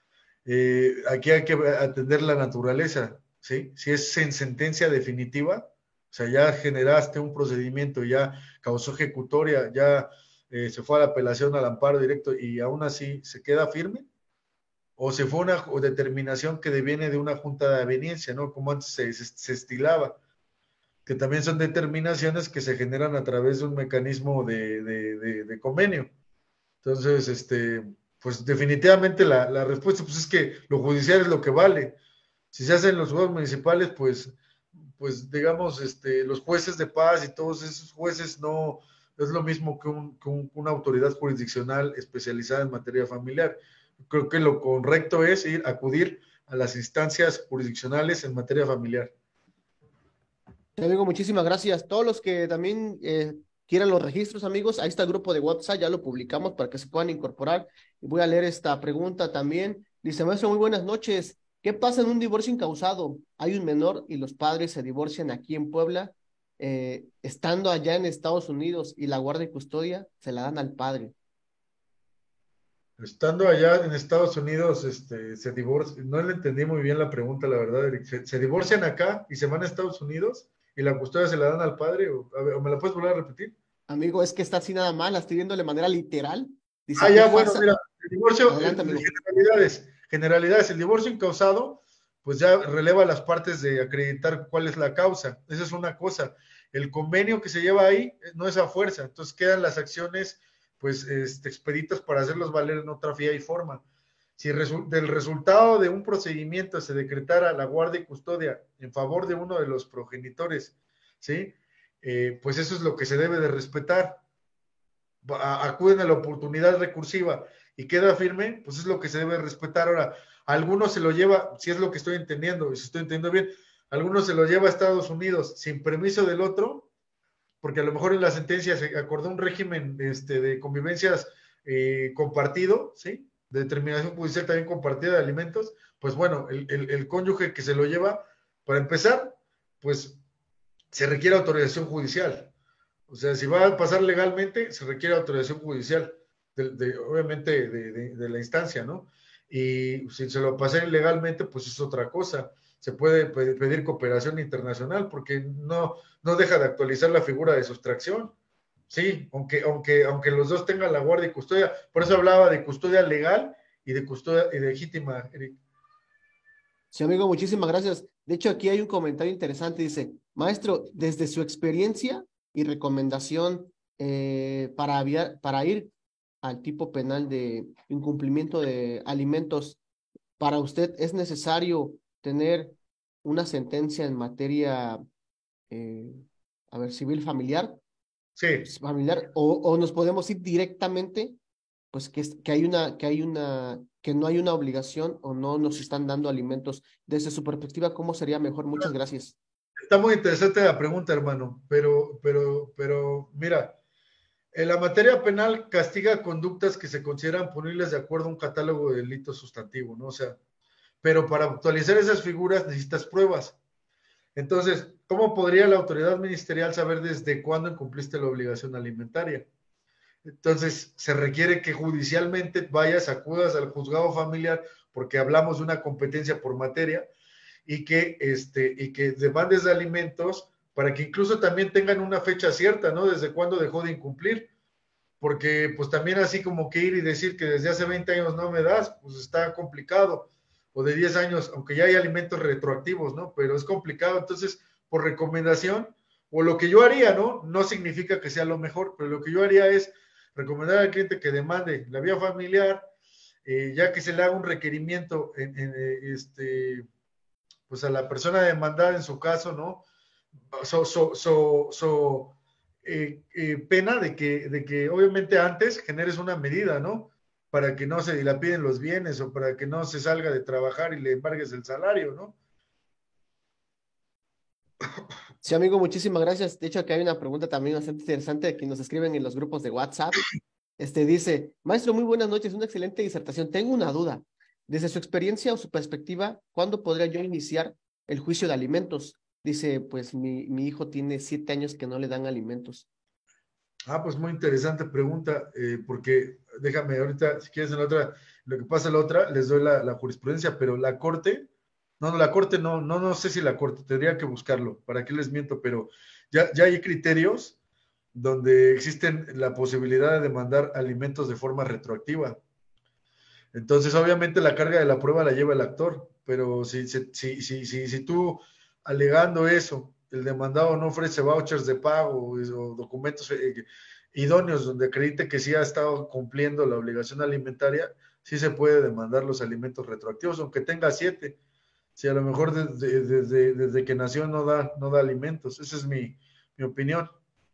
[SPEAKER 2] Aquí hay que atender la naturaleza, ¿sí? Si es en sentencia definitiva, o sea, ya generaste un procedimiento, ya causó ejecutoria, ya se fue a la apelación al amparo directo y aún así se queda firme, o se fue una determinación que deviene de una junta de aveniencia, ¿no? Como antes se estilaba, que también son determinaciones que se generan a través de un mecanismo de convenio. Entonces, pues definitivamente la respuesta pues es que lo judicial es lo que vale. Si se hacen los juegos municipales, pues digamos, los jueces de paz y todos esos jueces no es lo mismo que una autoridad jurisdiccional especializada en materia familiar. Creo que lo correcto es acudir a las instancias jurisdiccionales en materia familiar.
[SPEAKER 1] Te digo muchísimas gracias. Todos los que también quieran los registros, amigos, ahí está el grupo de WhatsApp, ya lo publicamos para que se puedan incorporar. Y voy a leer esta pregunta también. Dice, maestro, muy buenas noches. ¿Qué pasa en un divorcio incausado? Hay un menor y los padres se divorcian aquí en Puebla, estando allá en Estados Unidos, y la guardia y custodia se la dan al padre.
[SPEAKER 2] Estando allá en Estados Unidos, se divorcian, no le entendí muy bien la pregunta, la verdad, Eric. ¿Se divorcian acá y se van a Estados Unidos y la custodia se la dan al padre? ¿O me la puedes volver a repetir?
[SPEAKER 1] Amigo, es que está así nada mal, la estoy viendo de manera literal.
[SPEAKER 2] Ah,
[SPEAKER 1] Dice, ¿qué
[SPEAKER 2] ya, bueno,
[SPEAKER 1] pasa?
[SPEAKER 2] mira, el divorcio,
[SPEAKER 1] Adelante, amigo.
[SPEAKER 2] generalidades, el divorcio incausado, pues ya releva las partes de acreditar cuál es la causa. Esa es una cosa. El convenio que se lleva ahí no es a fuerza, entonces quedan las acciones, pues, expeditas para hacerlos valer en otra vía y forma. Si del resultado de un procedimiento se decretara la guardia y custodia en favor de uno de los progenitores, ¿sí? Pues eso es lo que se debe de respetar. Acuden a la oportunidad recursiva y queda firme, pues es lo que se debe respetar. Ahora, algunos se lo lleva, si es lo que estoy entendiendo, y si estoy entendiendo bien, algunos se lo lleva a Estados Unidos sin permiso del otro, porque a lo mejor en la sentencia se acordó un régimen de convivencias compartido, ¿sí? De determinación judicial también compartida de alimentos, pues bueno, el cónyuge que se lo lleva, para empezar, pues se requiere autorización judicial. O sea, si va a pasar legalmente, se requiere autorización judicial, obviamente de la instancia, ¿no? Y si se lo pasa ilegalmente, pues es otra cosa. Se puede pedir cooperación internacional porque no deja de actualizar la figura de sustracción. Sí, aunque los dos tengan la guardia y custodia. Por eso hablaba de custodia legal y de custodia legítima, Eric.
[SPEAKER 1] Sí, amigo, muchísimas gracias. De hecho, aquí hay un comentario interesante. Dice, maestro, desde su experiencia y recomendación para ir al tipo penal de incumplimiento de alimentos, ¿para usted es necesario tener una sentencia en materia, eh, a ver, civil familiar?
[SPEAKER 2] Sí,
[SPEAKER 1] Familiar, o nos podemos ir directamente, pues que no hay una obligación o no nos están dando alimentos. Desde su perspectiva, ¿cómo sería mejor? Muchas gracias.
[SPEAKER 2] está muy interesante la pregunta, hermano, pero mira, en la materia penal castiga conductas que se consideran punibles de acuerdo a un catálogo de delitos sustantivos, ¿no? O sea, pero para actualizar esas figuras necesitas pruebas. Entonces, ¿cómo podría la autoridad ministerial saber desde cuándo incumpliste la obligación alimentaria? Entonces, se requiere que judicialmente vayas, acudas al juzgado familiar, porque hablamos de una competencia por materia, y que demandes de alimentos para que incluso también tengan una fecha cierta, ¿no? Desde cuándo dejó de incumplir, porque pues también así como que ir y decir que desde hace 20 años no me das, pues está complicado, o de 10 años, aunque ya hay alimentos retroactivos, ¿no? Pero es complicado, entonces, por recomendación, o lo que yo haría, ¿no? No significa que sea lo mejor, pero lo que yo haría es recomendar al cliente que demande la vía familiar, ya que se le haga un requerimiento pues a la persona demandada en su caso, ¿no? Pena de que obviamente antes generes una medida, ¿no? Para que no se dilapiden los bienes o para que no se salga de trabajar y le embargues el salario, ¿no?
[SPEAKER 1] Sí, amigo, muchísimas gracias. De hecho, aquí hay una pregunta también bastante interesante que nos escriben en los grupos de WhatsApp. Dice, maestro, muy buenas noches, una excelente disertación. Tengo una duda. Desde su experiencia o su perspectiva, ¿cuándo podría yo iniciar el juicio de alimentos? Dice, pues mi hijo tiene 7 años que no le dan alimentos.
[SPEAKER 2] Pues muy interesante pregunta, porque déjame ahorita, si quieres en la otra, lo que pasa en la otra, les doy la jurisprudencia, pero la corte, no, la corte no sé si la corte, tendría que buscarlo, para qué les miento, pero ya hay criterios donde existen la posibilidad de demandar alimentos de forma retroactiva. Entonces, obviamente la carga de la prueba la lleva el actor, pero si tú alegando eso, el demandado no ofrece vouchers de pago o documentos idóneos donde acredite que sí ha estado cumpliendo la obligación alimentaria, sí se puede demandar los alimentos retroactivos, aunque tenga 7. Si a lo mejor desde que nació no da alimentos. Esa es mi opinión.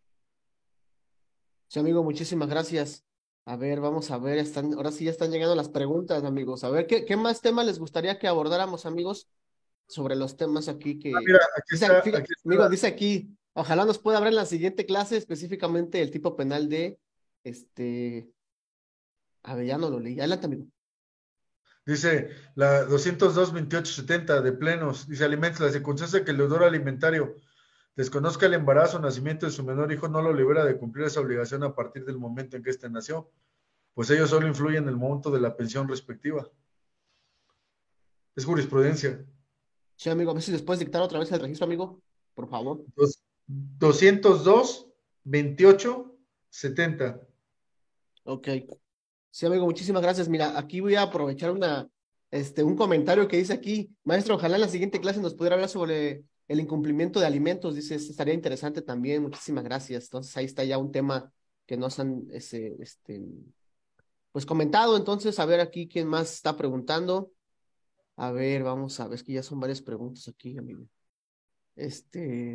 [SPEAKER 1] Sí, amigo, muchísimas gracias. A ver, vamos a ver, ahora sí ya están llegando las preguntas, amigos. A ver, ¿qué más temas les gustaría que abordáramos, amigos, sobre los temas aquí que...
[SPEAKER 2] Mira,
[SPEAKER 1] Dice,
[SPEAKER 2] aquí está
[SPEAKER 1] amigo, dice aquí, ojalá nos pueda hablar en la siguiente clase específicamente el tipo penal de, este, a ver, ya no lo leí. Adelante, amigo.
[SPEAKER 2] dice la 202-2870 de plenos, dice alimentos, la circunstancia que el deudor alimentario desconozca el embarazo o nacimiento de su menor hijo no lo libera de cumplir esa obligación a partir del momento en que éste nació, pues ello solo influye en el monto de la pensión respectiva. Es jurisprudencia.
[SPEAKER 1] Sí, amigo, a ver si les puedes dictar otra vez el registro, amigo, por favor.
[SPEAKER 2] 202-28-70.
[SPEAKER 1] Ok. Sí, amigo, muchísimas gracias. Mira, aquí voy a aprovechar un comentario que dice aquí, maestro, ojalá en la siguiente clase nos pudiera hablar sobre el incumplimiento de alimentos. Dice, estaría interesante también. Muchísimas gracias. Entonces, ahí está ya un tema que nos han, pues comentado. Entonces, a ver aquí quién más está preguntando. A ver, vamos a ver, es que ya son varias preguntas aquí, amigo. Este,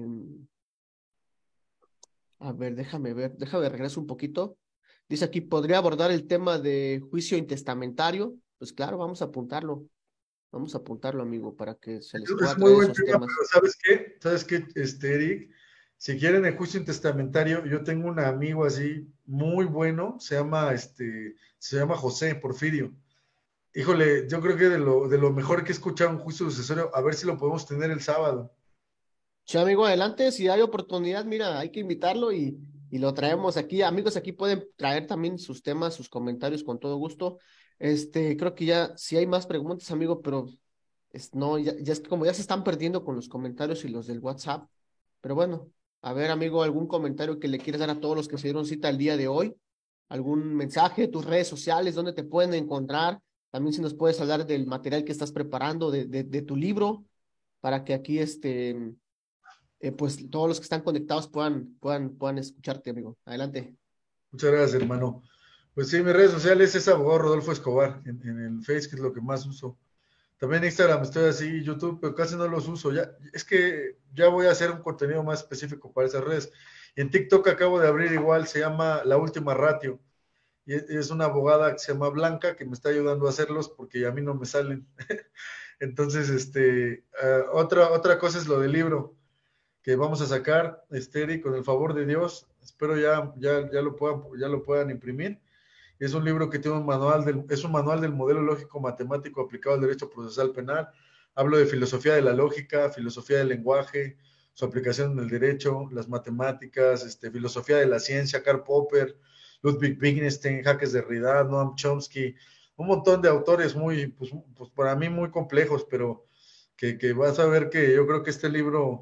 [SPEAKER 1] a ver, déjame regreso un poquito. Dice aquí, ¿podría abordar el tema de juicio intestamentario? Pues claro, vamos a apuntarlo. Vamos a apuntarlo, amigo, para que se les pueda
[SPEAKER 2] Es muy
[SPEAKER 1] traer
[SPEAKER 2] buen
[SPEAKER 1] esos
[SPEAKER 2] tema,
[SPEAKER 1] temas.
[SPEAKER 2] pero ¿sabes qué? ¿Sabes qué, Eric? Si quieren el juicio intestamentario, yo tengo un amigo así muy bueno, se llama José Porfirio. Híjole, yo creo que de lo mejor que he escuchado un juicio sucesorio, a ver si lo podemos tener el sábado.
[SPEAKER 1] Sí, amigo, adelante. Si hay oportunidad, mira, hay que invitarlo y lo traemos aquí. Amigos, aquí pueden traer también sus temas, sus comentarios con todo gusto. Creo que ya, si hay más preguntas, amigo, pero no, ya es como ya se están perdiendo con los comentarios y los del WhatsApp. Pero bueno, a ver, amigo, algún comentario que le quieras dar a todos los que se dieron cita el día de hoy, algún mensaje, tus redes sociales, dónde te pueden encontrar. También si nos puedes hablar del material que estás preparando, de tu libro, para que aquí pues todos los que están conectados puedan escucharte, amigo. Adelante.
[SPEAKER 2] Muchas gracias, hermano. Pues sí, mis redes sociales es abogado Rodolfo Escobar, en el Face, que es lo que más uso. También Instagram estoy así, YouTube, pero casi no los uso. Ya, es que ya voy a hacer un contenido más específico para esas redes. Y en TikTok acabo de abrir igual, se llama La Última Ratio. Y es una abogada que se llama Blanca que me está ayudando a hacerlos porque a mí no me salen. Entonces, otra cosa es lo del libro que vamos a sacar, Eric, con el favor de Dios. Espero ya lo puedan imprimir. Es un libro que tiene es un manual del modelo lógico matemático aplicado al derecho procesal penal. Hablo de filosofía de la lógica, filosofía del lenguaje, su aplicación en el derecho, las matemáticas, filosofía de la ciencia, Karl Popper, Ludwig Wittgenstein, Jacques Derrida, Noam Chomsky, un montón de autores muy, pues para mí muy complejos, pero que vas a ver que yo creo que este libro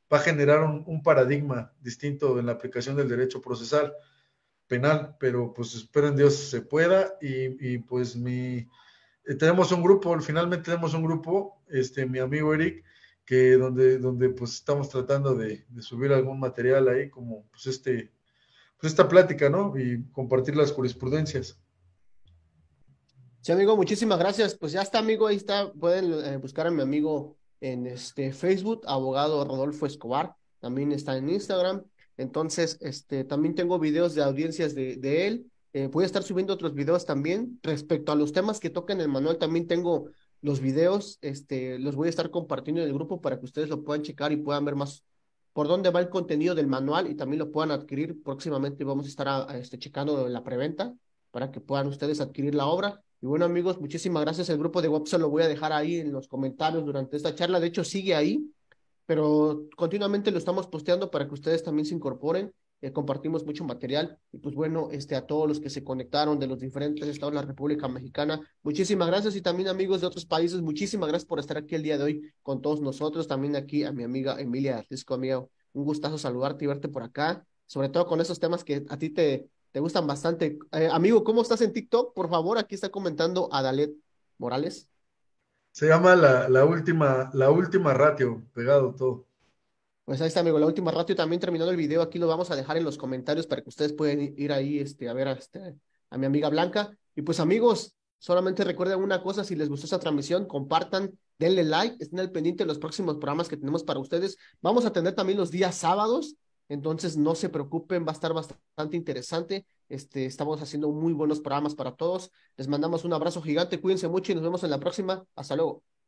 [SPEAKER 2] va a generar un paradigma distinto en la aplicación del derecho procesal penal, pero pues espero en Dios se pueda y pues tenemos un grupo, finalmente tenemos un grupo, mi amigo Eric, que donde pues estamos tratando de subir algún material ahí como pues pues esta plática, ¿no? Y compartir las jurisprudencias.
[SPEAKER 1] Sí, amigo, muchísimas gracias. Pues ya está, amigo, ahí está. Pueden buscar a mi amigo en Facebook, abogado Rodolfo Escobar. También está en Instagram. Entonces, también tengo videos de audiencias de él. Voy a estar subiendo otros videos también. Respecto a los temas que toca en el manual, también tengo los videos. Los voy a estar compartiendo en el grupo para que ustedes lo puedan checar y puedan ver más por dónde va el contenido del manual y también lo puedan adquirir. Próximamente vamos a estar checando la preventa para que puedan ustedes adquirir la obra. Y bueno, amigos, muchísimas gracias. El grupo de WhatsApp lo voy a dejar ahí en los comentarios durante esta charla. De hecho, sigue ahí, pero continuamente lo estamos posteando para que ustedes también se incorporen. Compartimos mucho material. Y pues bueno, a todos los que se conectaron de los diferentes estados de la República Mexicana, muchísimas gracias. Y también amigos de otros países, muchísimas gracias por estar aquí el día de hoy con todos nosotros. También aquí a mi amiga Emilia Artisco, amiga, un gustazo saludarte y verte por acá, sobre todo con esos temas que a ti te gustan bastante. Amigo, ¿cómo estás en TikTok? Por favor, aquí está comentando Adalet Morales.
[SPEAKER 2] Se llama la última ratio, pegado todo.
[SPEAKER 1] Pues ahí está, amigo, la última ratio también terminando el video, aquí lo vamos a dejar en los comentarios para que ustedes puedan ir ahí a ver a mi amiga Blanca. Y pues amigos, solamente recuerden una cosa, si les gustó esta transmisión, compartan, denle like, estén al pendiente de los próximos programas que tenemos para ustedes. Vamos a tener también los días sábados, entonces no se preocupen, va a estar bastante interesante. Estamos haciendo muy buenos programas para todos. Les mandamos un abrazo gigante, cuídense mucho y nos vemos en la próxima. Hasta luego.